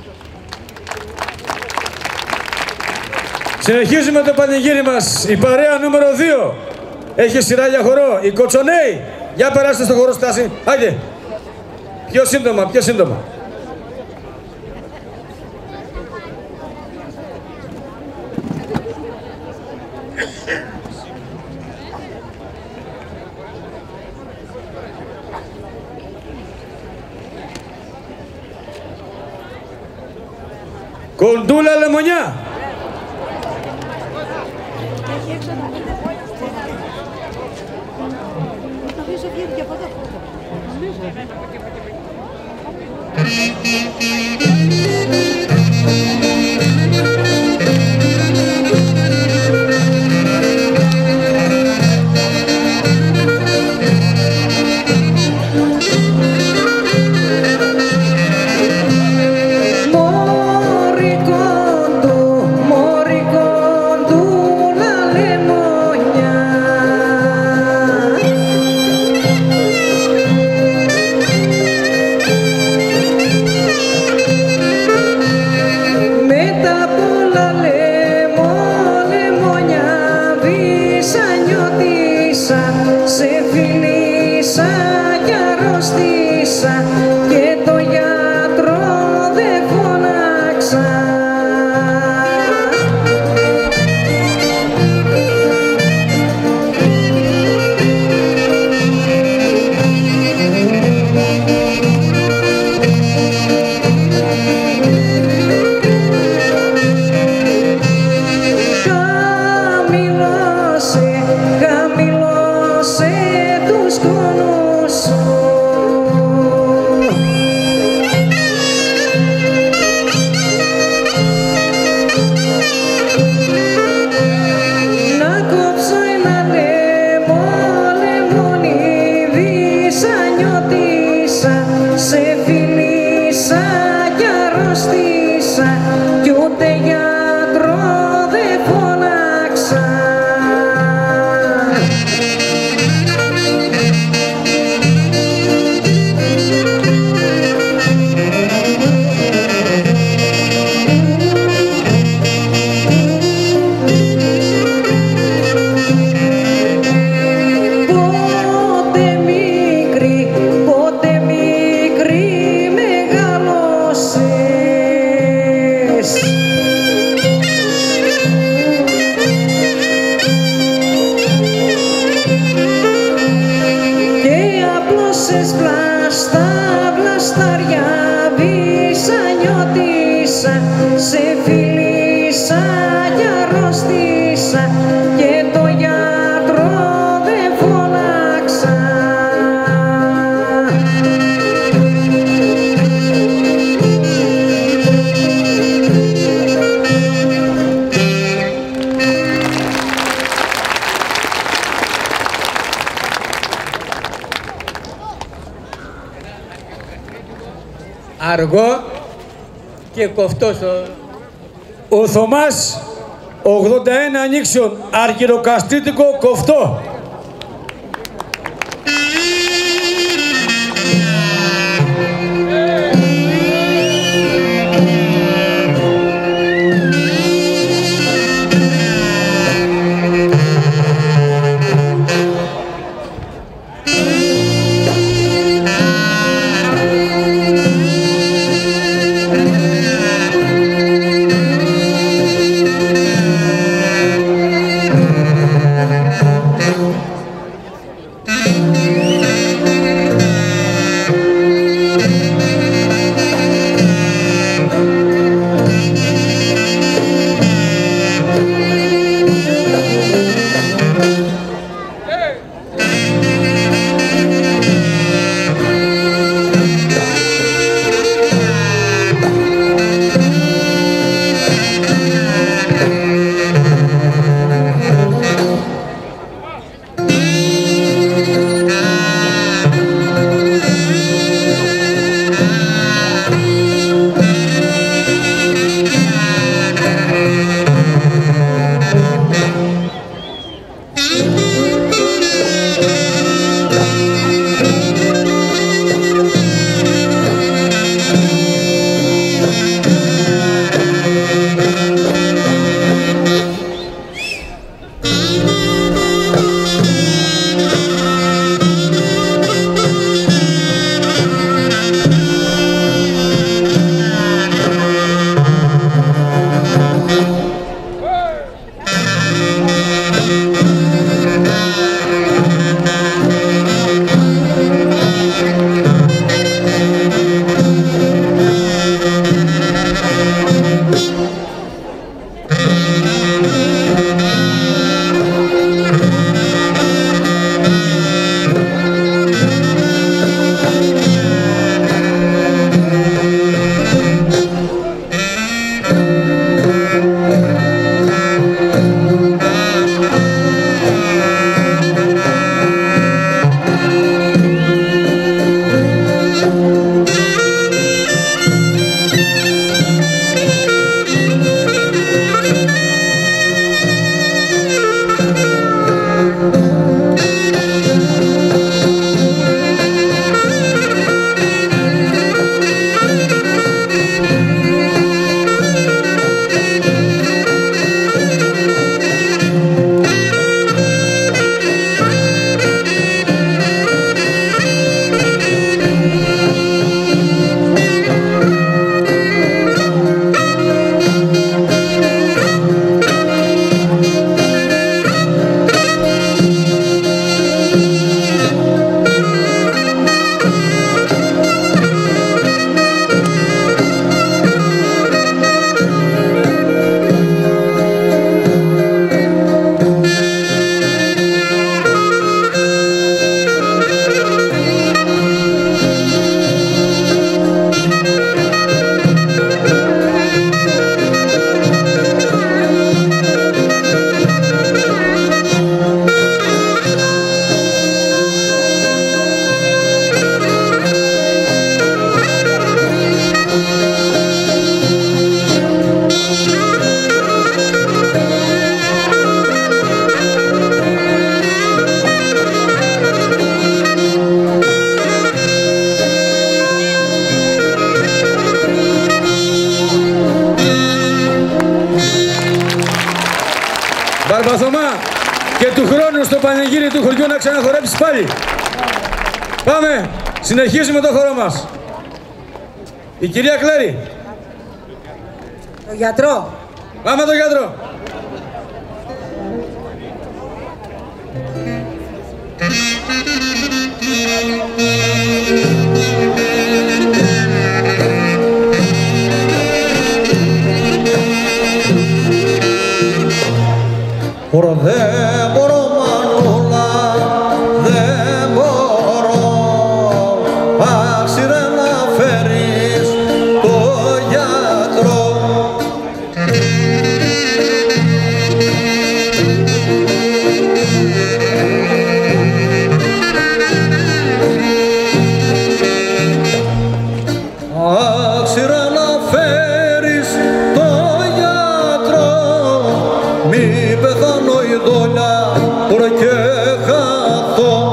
Συνεχίζουμε το πανηγύρι μας. Η παρέα νούμερο δύο έχει σειρά για χορό. Οι Κοτσονέοι. Για περάστε στο χορό στάση. Άγιε. Πιο σύντομα, πιο σύντομα. Κοντούλα Λεμονιά. Μωρικό ποτέ γιατρό δεν φώναξα. Βλάστα, βλασταριά, βυσανιώτησα, σε φιλήσα κι αρρώστησα και το γιατρό δεν φώναξα. Αργό και κοφτός ο, ο Θωμάς ογδόντα ένα ανοίξεων αργυροκαστρίτικο κοφτό. Καρπαθωμά και του χρόνου στο πανηγύρι του χωριού να ξαναχορέψεις πάλι. Πάμε, συνεχίζουμε το χορό μας. Η κυρία Κλέρη. Το γιατρό. Πάμε το γιατρό. Ωρα δεν μπορώ μανούλα, δεν μπορώ, άξιρε να φέρεις το γιατρό. Άξιρε να φέρεις το γιατρό, μη πεθάνω η δόλια τώρα και χαθώ.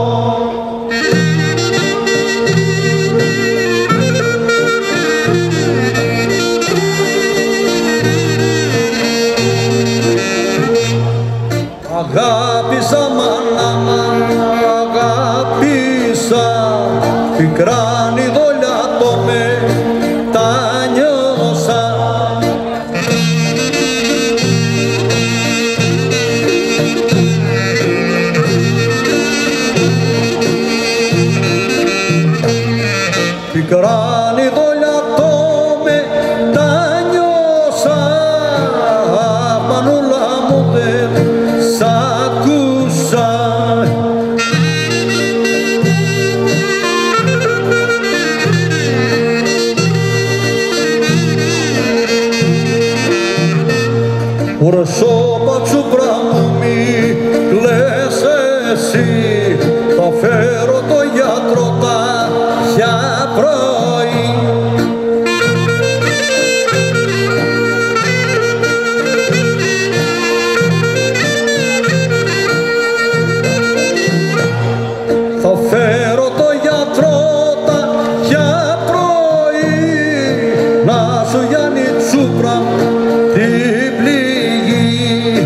Αγάπησα μάνα μ' αγάπησα, πικράνη δόλια το μετανιώσα. Πικράνη δόλια το μετανιώσα, μανούλα μου δεν σ' ακούσα. Ωρα σώπα τσούπρα μου μη κλαις εσύ, θα φέρω το γιατρό τα για πρωί. Θα φέρω το γιατρό τα για πρωί, να σου γιάνει τσούπρα την πληγή.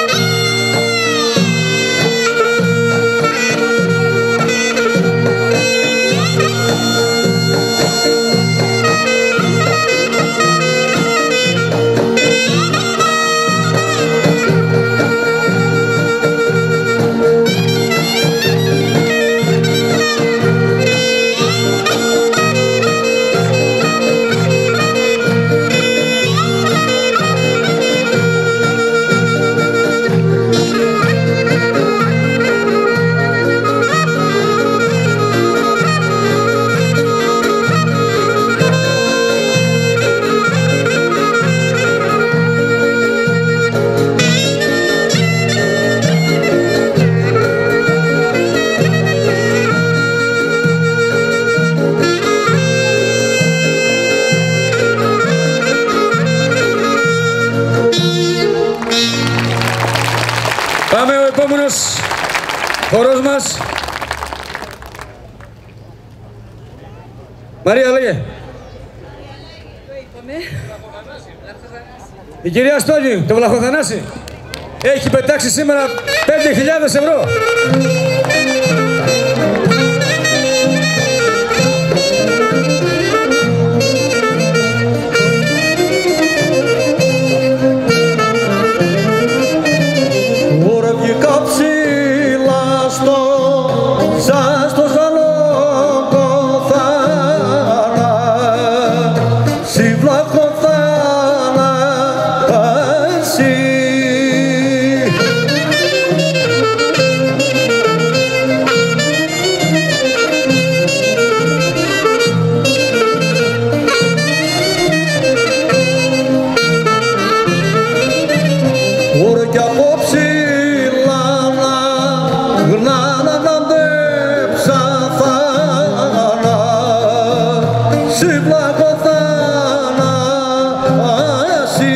Πάμε ο επόμενος χορός μας. Μαρία, λέγε. Η κυρία Στόλη, το Βλαχοθανάση, έχει πετάξει σήμερα πέντε χιλιάδες ευρώ. Ωρα βγήκα ψηλά στο σαν στο Ζαλόκοθάνα, συ Βλαχοθάναση. Ωρα κι από ψηλά να γνάνα να ντέψα θάνα, συ Βλαχοθάναση.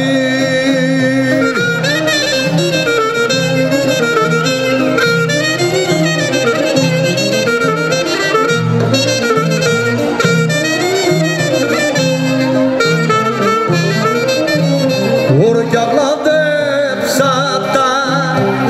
Ωρα κι αυλαντέψα τα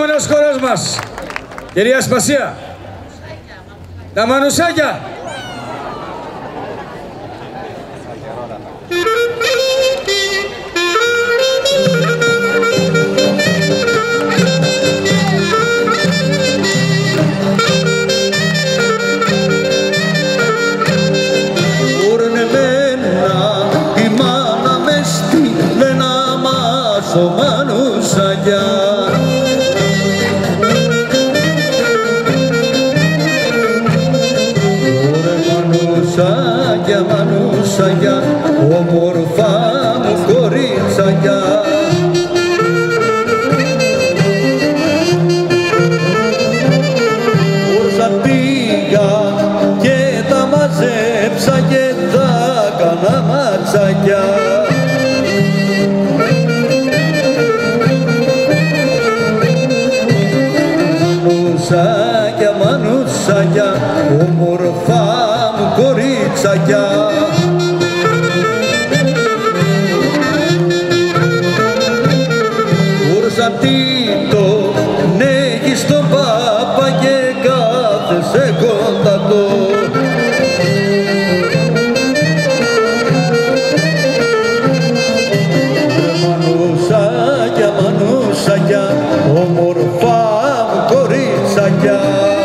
Επόμενος χορός μας. Κυρία Σπασία. Τα μανουσάκια. Ο Μανουσαγιά Ωρε Μανουσαγιά, Μανουσαγιά, όμορφα μου κορίτσαγιά. Όρσα πήγα και τα μαζέψα και τα κάνα ματσαγιά. Μανουσάκια, μανουσάκια, όμορφα μου κορίτσακια. Ούρσα τίτο, νέχει στον πάπα και κάθεσαι κοντά το. Μανουσάκια, μανουσάκια, όμορφα μου κορίτσακια.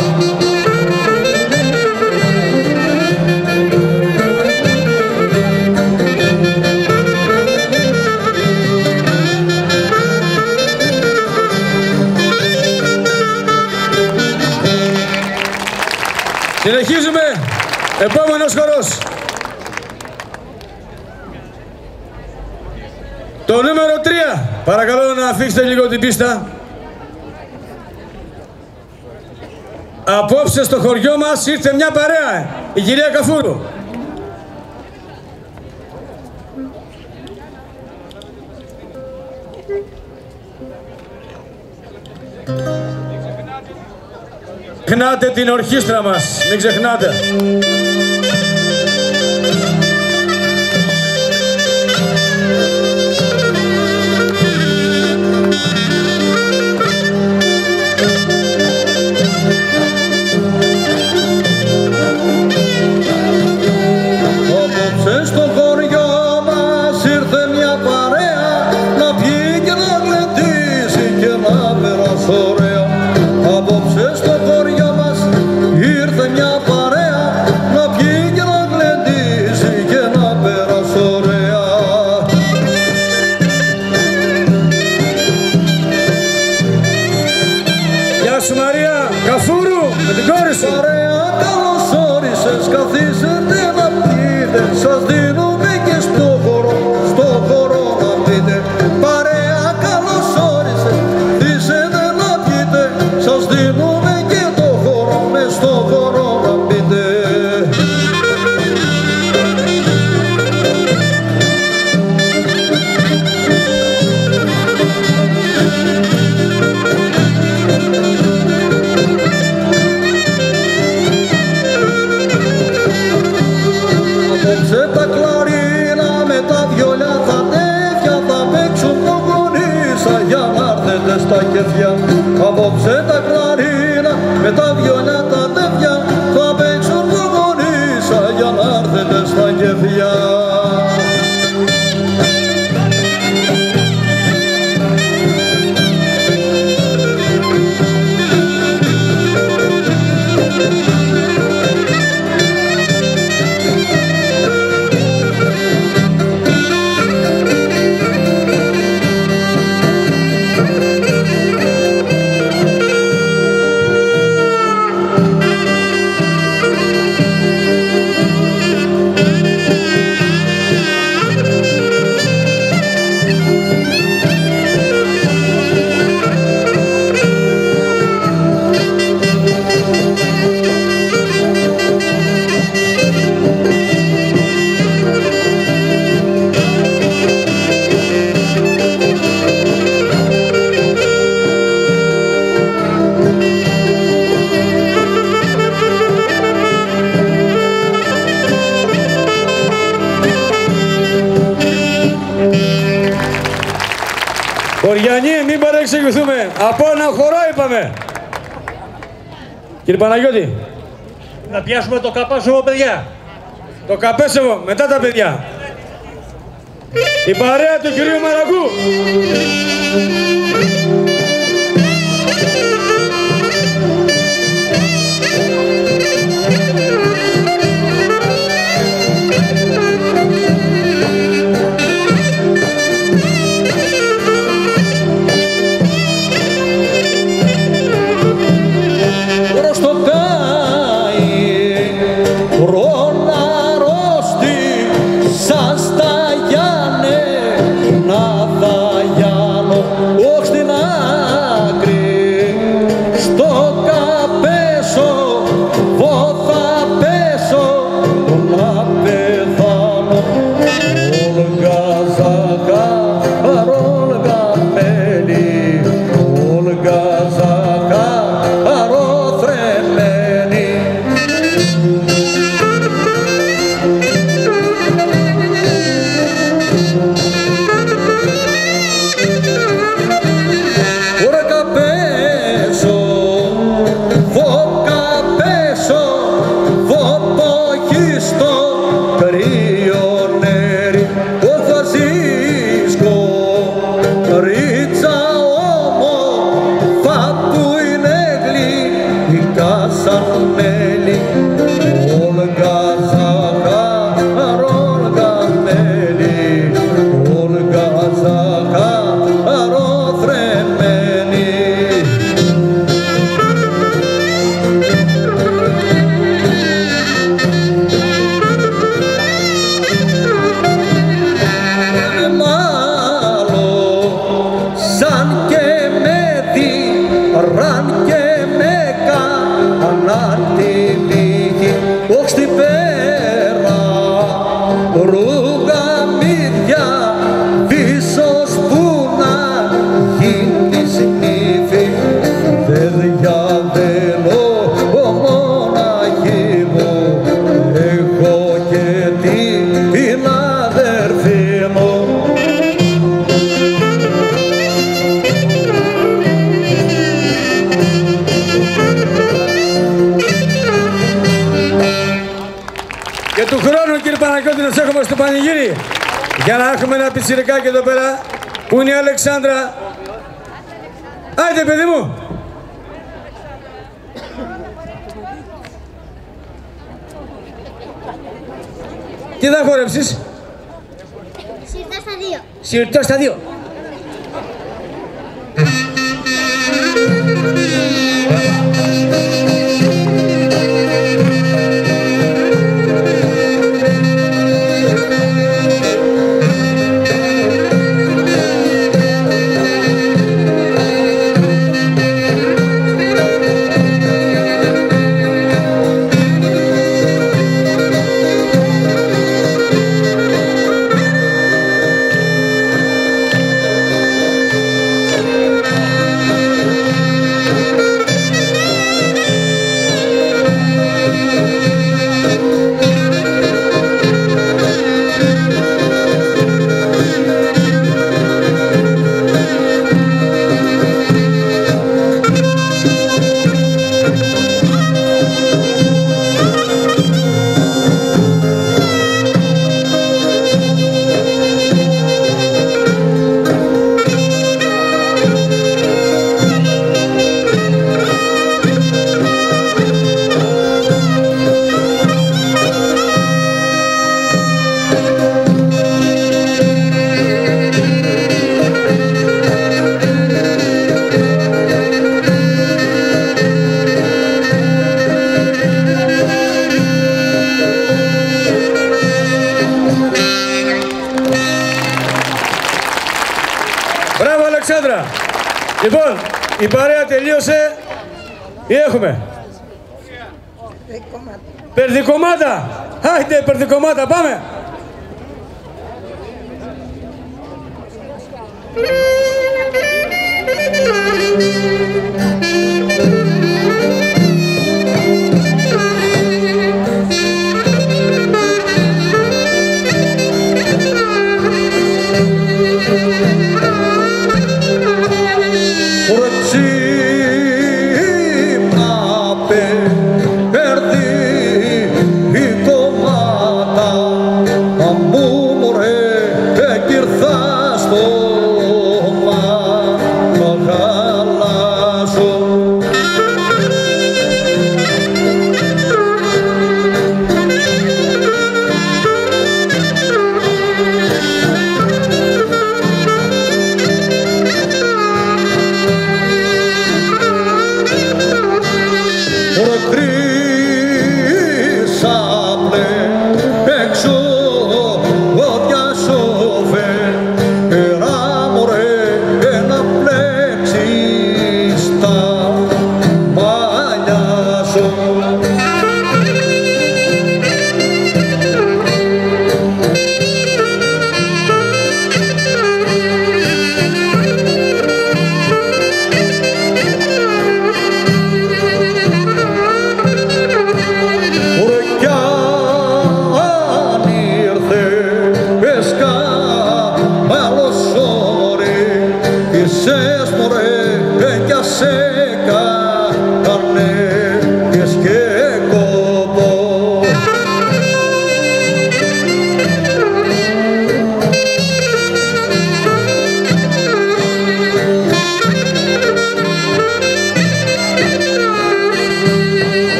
Συνεχίζουμε. Επόμενος χορός. Το νούμερο τρία. Παρακαλώ να αφήσετε λίγο την πίστα. Απόψε στο χωριό μας ήρθε μια παρέα. Η κυρία Καφούρου. Ξεχνάτε την ορχήστρα μας. Μην ξεχνάτε. Απόψε στο χωριό μας ήρθε μια παρέα να πιει και να γλεντήσει και να περάσει ωραία. Γεια σου Μαρία Καφούρου με την κόρη σου. Παρέα καλώς όρισες, καθίσετε να πείτε, σας δίνουμε και στο χώρο, στο χώρο να πείτε. Παρέα καλώς όρισες, καθίσετε να πείτε, σας δίνουμε και το χώρο, μες στο χώρο να πείτε. Απόψε τα κλαρίνα με τα βιολιά θα τέτοια θα παίξουν το γονίσα για να έρθετε στα κεφιά. Απόψε τα κλαρίνα με τα βιολιά τα τέτοια θα παίξουν το γονίσα για να έρθετε στα κεφιά. ευχηθούμε. Από ένα χορό είπαμε. Κύριε Παναγιώτη. Να πιάσουμε το καπάσωμο, παιδιά. Το καπέσωμο, μετά τα παιδιά. Η παρέα του κυρίου Μαραγκού. Να τους έχουμε στο πανηγύρι για να έχουμε ένα πιτσιρικάκι εδώ πέρα που είναι η Αλεξάνδρα. Άιντε παιδί μου. Τι θα χορέψεις? Συρτό στα δύο. Συρτό στα δύο. Λοιπόν, η παρέα τελείωσε ή έχουμε? Περδικομάτα. Άιντε περδικομάτα, πάμε.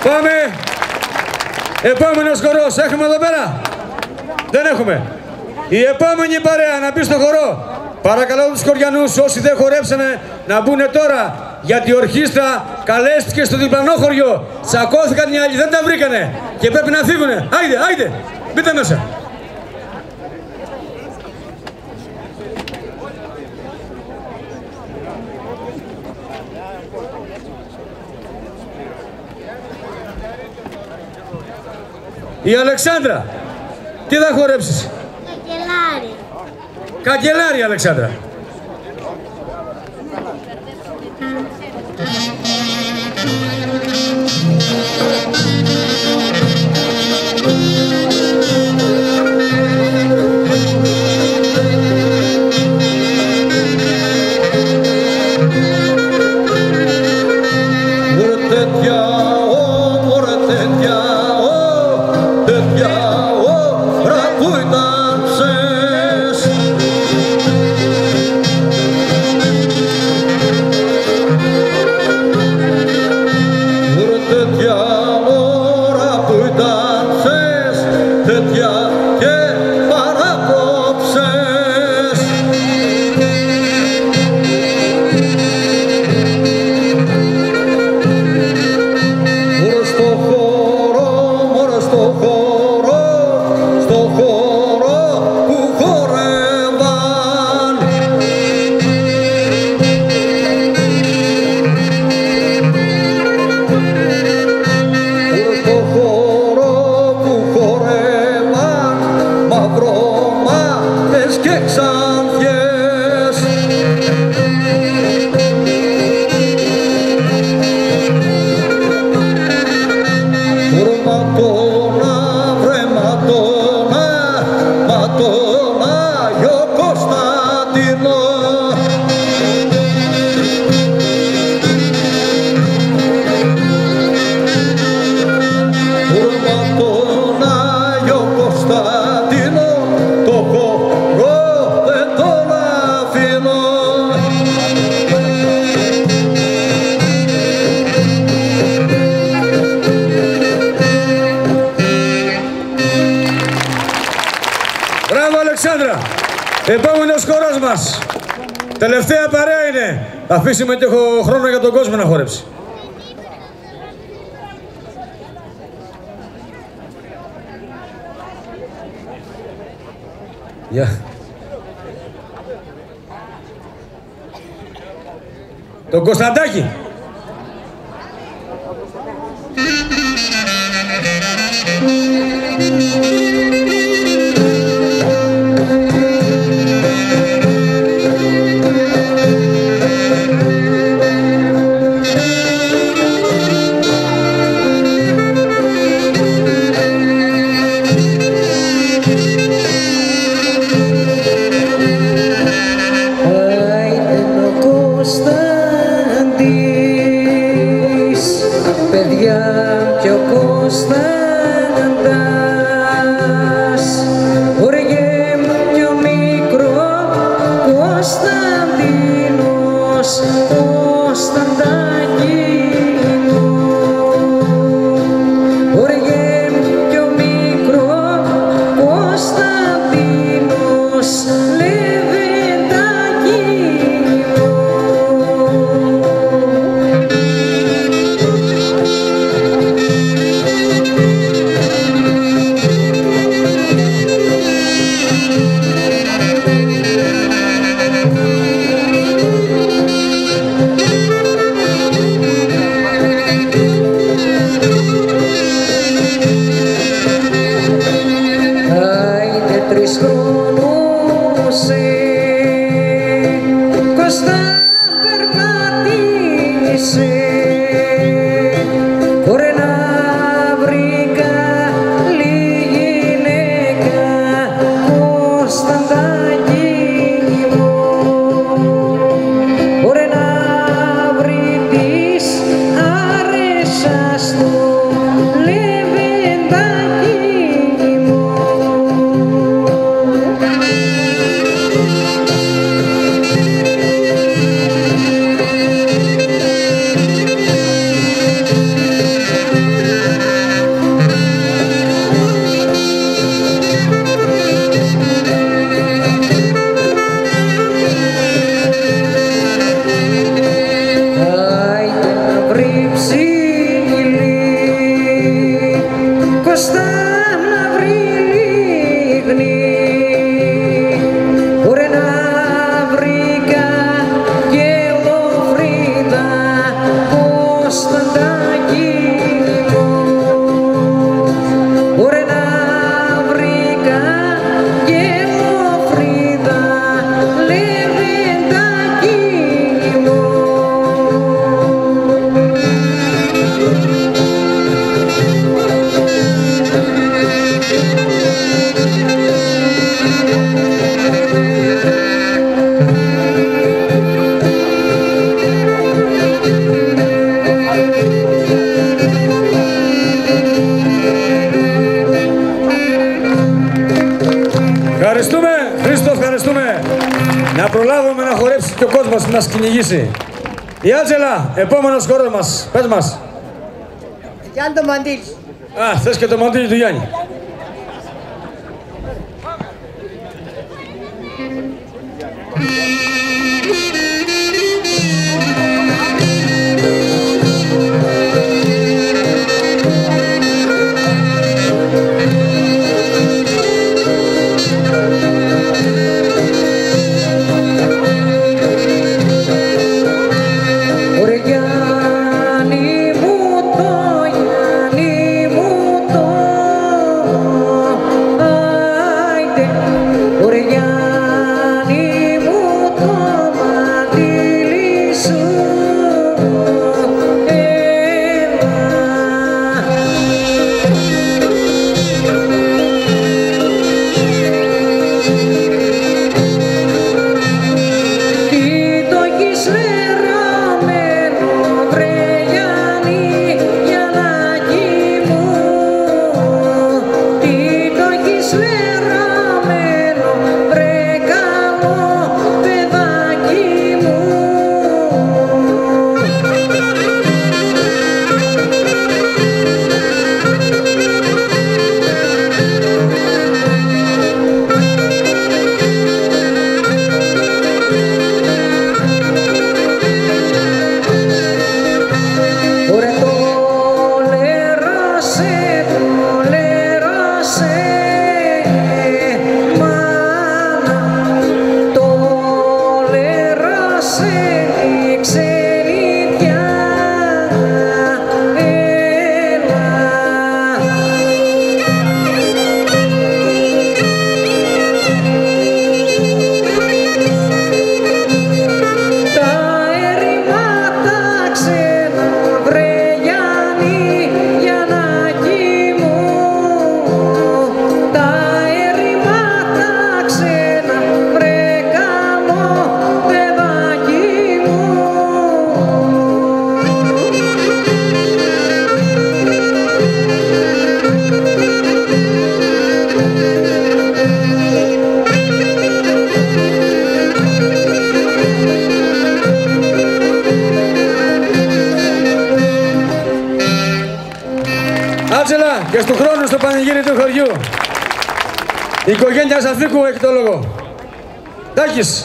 Πάμε. Επόμενος χορός. Έχουμε εδώ πέρα. Δεν έχουμε. Η επόμενη παρέα να μπει στο χορό. Παρακαλώ τους χωριανούς, όσοι δεν χορέψανε, να μπουν τώρα. Γιατί η ορχήστρα καλέστηκε στο διπλανό χωριό. Τσακώθηκαν οι άλλοι, δεν τα βρήκανε. Και πρέπει να φύγουνε. Άιντε, άιντε. Μπείτε μέσα. Η Αλεξάνδρα, τι θα χορέψεις? Καγκελάρι. Καγκελάρι, Αλεξάνδρα. Επόμενος χορός μας. Τελευταία παρέα είναι. Θα αφήσουμε και έχω χρόνο για τον κόσμο να χορέψει. Γεια. Yeah. Τον Κωνσταντάκη. Thank you. και ο κόσμος να μας κυνηγήσει. Η Άτζελα, επόμενος χορός μας. Πες μας. Γιάννη το μαντίλι. Α, θες και το μαντίλι του Γιάννη. Άτζελα, και στο χρόνο στο πανηγύρι του χωριού. Η οικογένεια Ζαφίκου έχει το λόγο. Τάκης.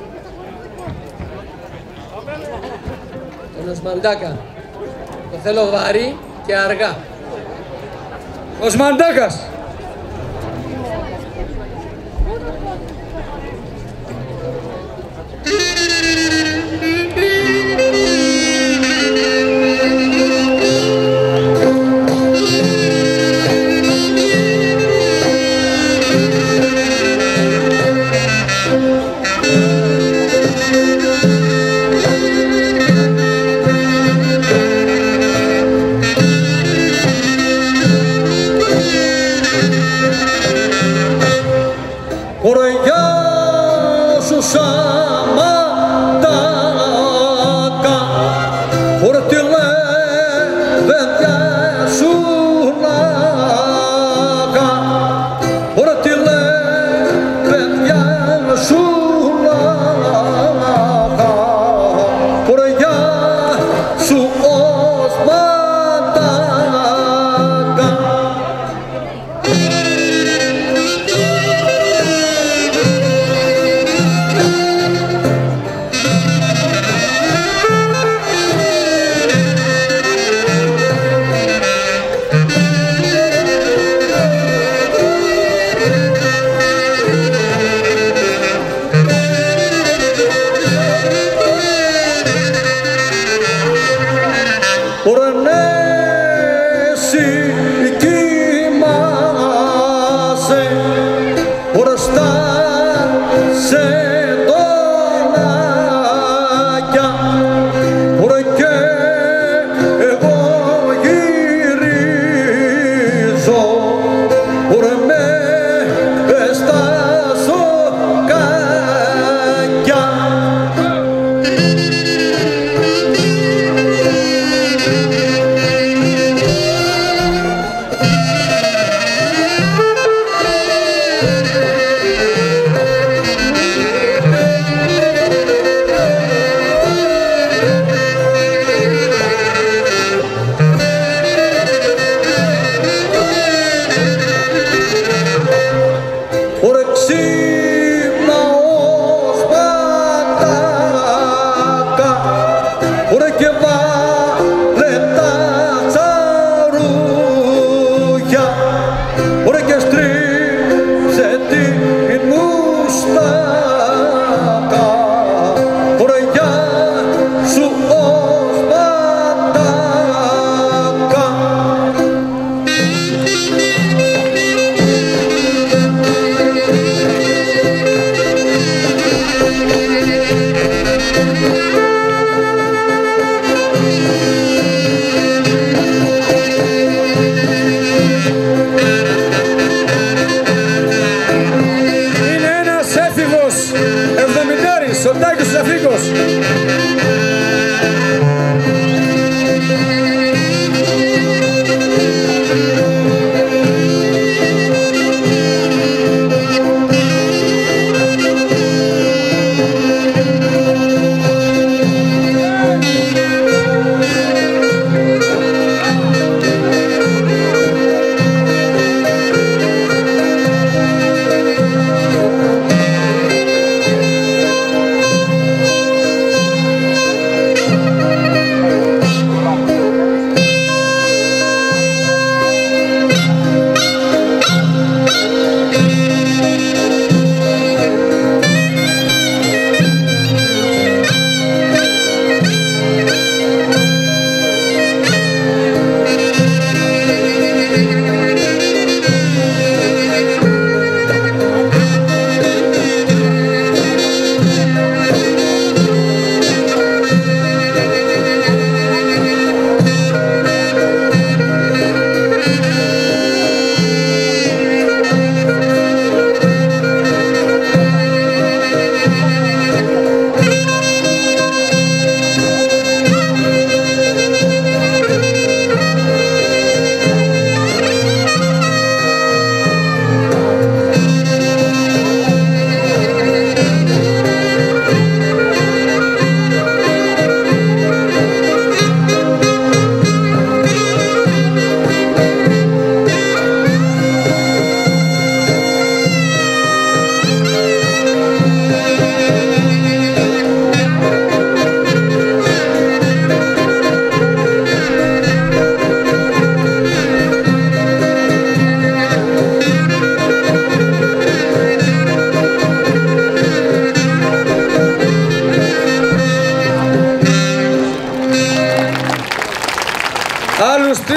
Τον Οσμαντάκα. Το θέλω βαρύ και αργά. Οσμαντάκας.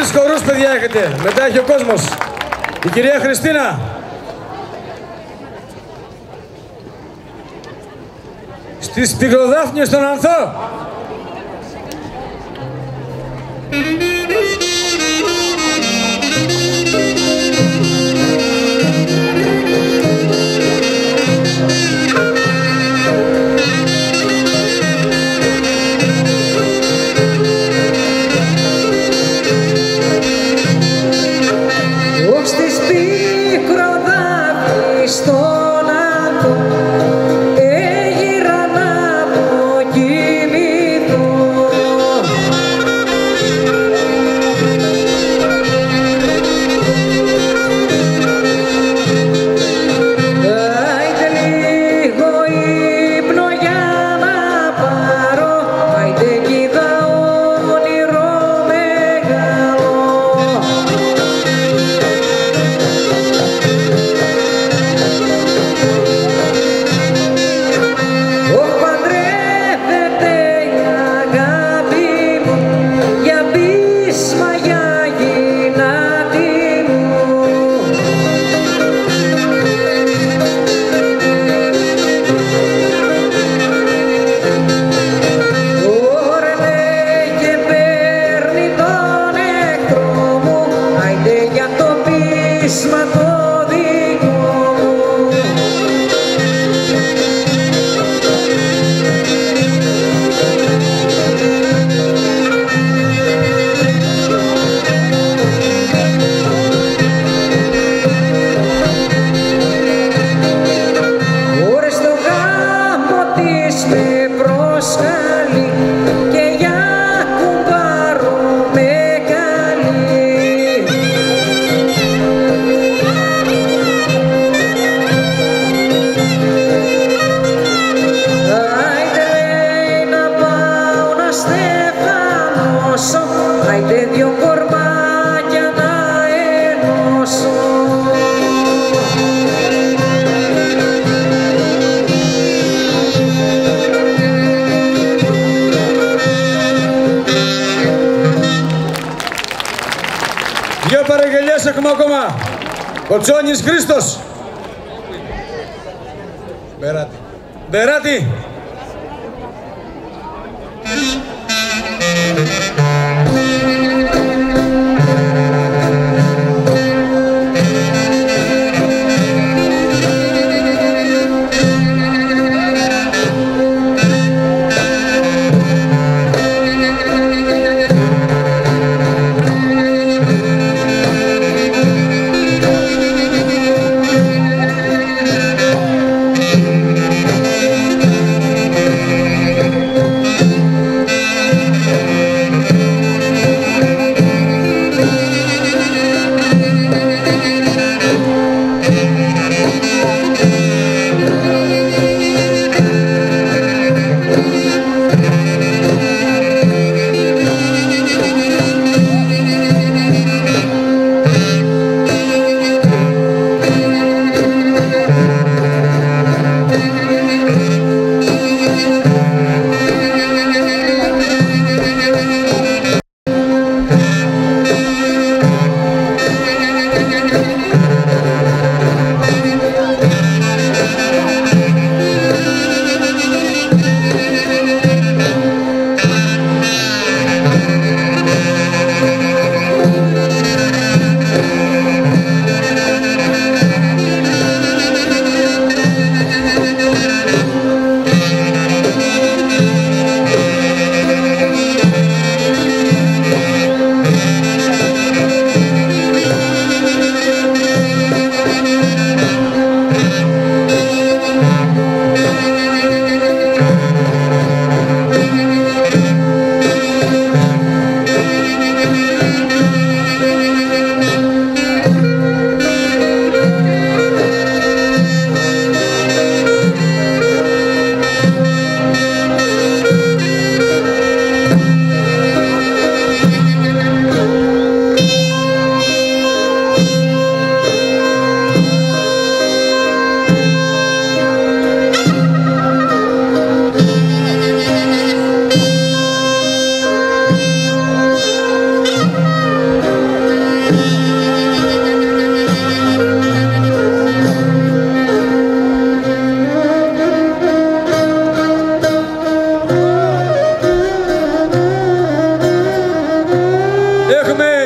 Τρεις χορούς, παιδιά, έχετε. Μετά έχει ο κόσμος. Η κυρία Χριστίνα. Στις πυγροδάφνιες των Ανθό. Στις πικροδάφνης των Ανθό έγιρα να αποκοιμηθώ. Άιντε λίγο ύπνο για να πάρω, άιντε κι είδα όνειρο μεγάλο. Άιντε δυο κορμάκια να ενώσω. Δυο παραγγελιές έχουμε ακόμα. Ο Τσόνης Χρήστος. Μπεράτη. Μπεράτη.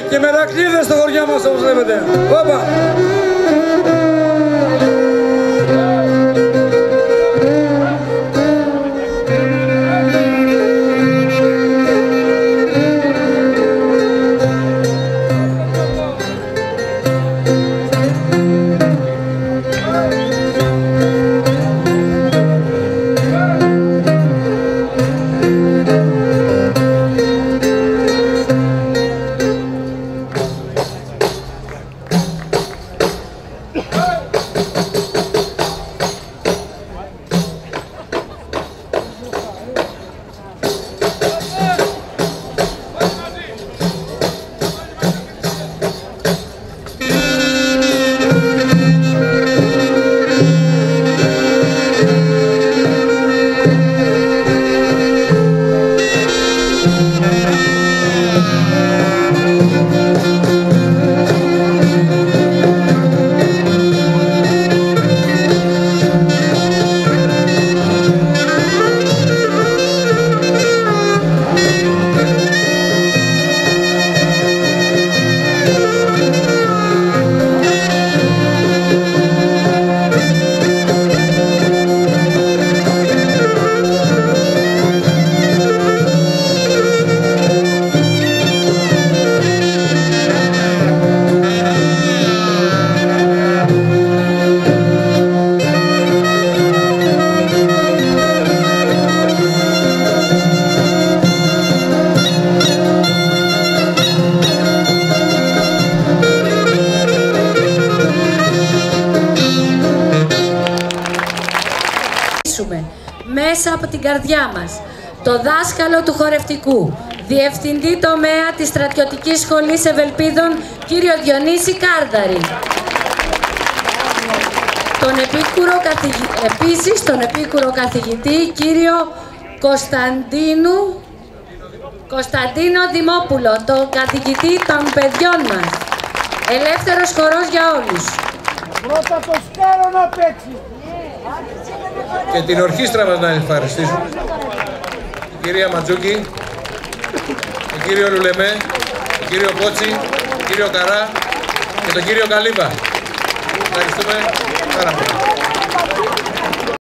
και μερακλείδες στο χωριό μας, όπως βλέπετε. Όπα! Μέσα από την καρδιά μας, το δάσκαλο του χορευτικού, διευθυντή τομέα της Στρατιωτικής Σχολής Ευελπίδων, κύριο Διονύση Κάρδαρη. Τον επίκουρο καθηγη... Επίσης, τον επίκουρο καθηγητή, κύριο Κωνσταντίνου... Κωνσταντίνο Δημόπουλο, τον καθηγητή των παιδιών μας. Ελεύθερος χορός για όλους. Πρώτα το σκάρο να παίξει. Και την ορχήστρα μας να ευχαριστήσουμε. Την κυρία Ματζούκη, τον κύριο Λουλεμέ, τον κύριο Πότσι, τον κύριο Καρά και τον κύριο Καλύπα. Ευχαριστούμε πάρα πολύ.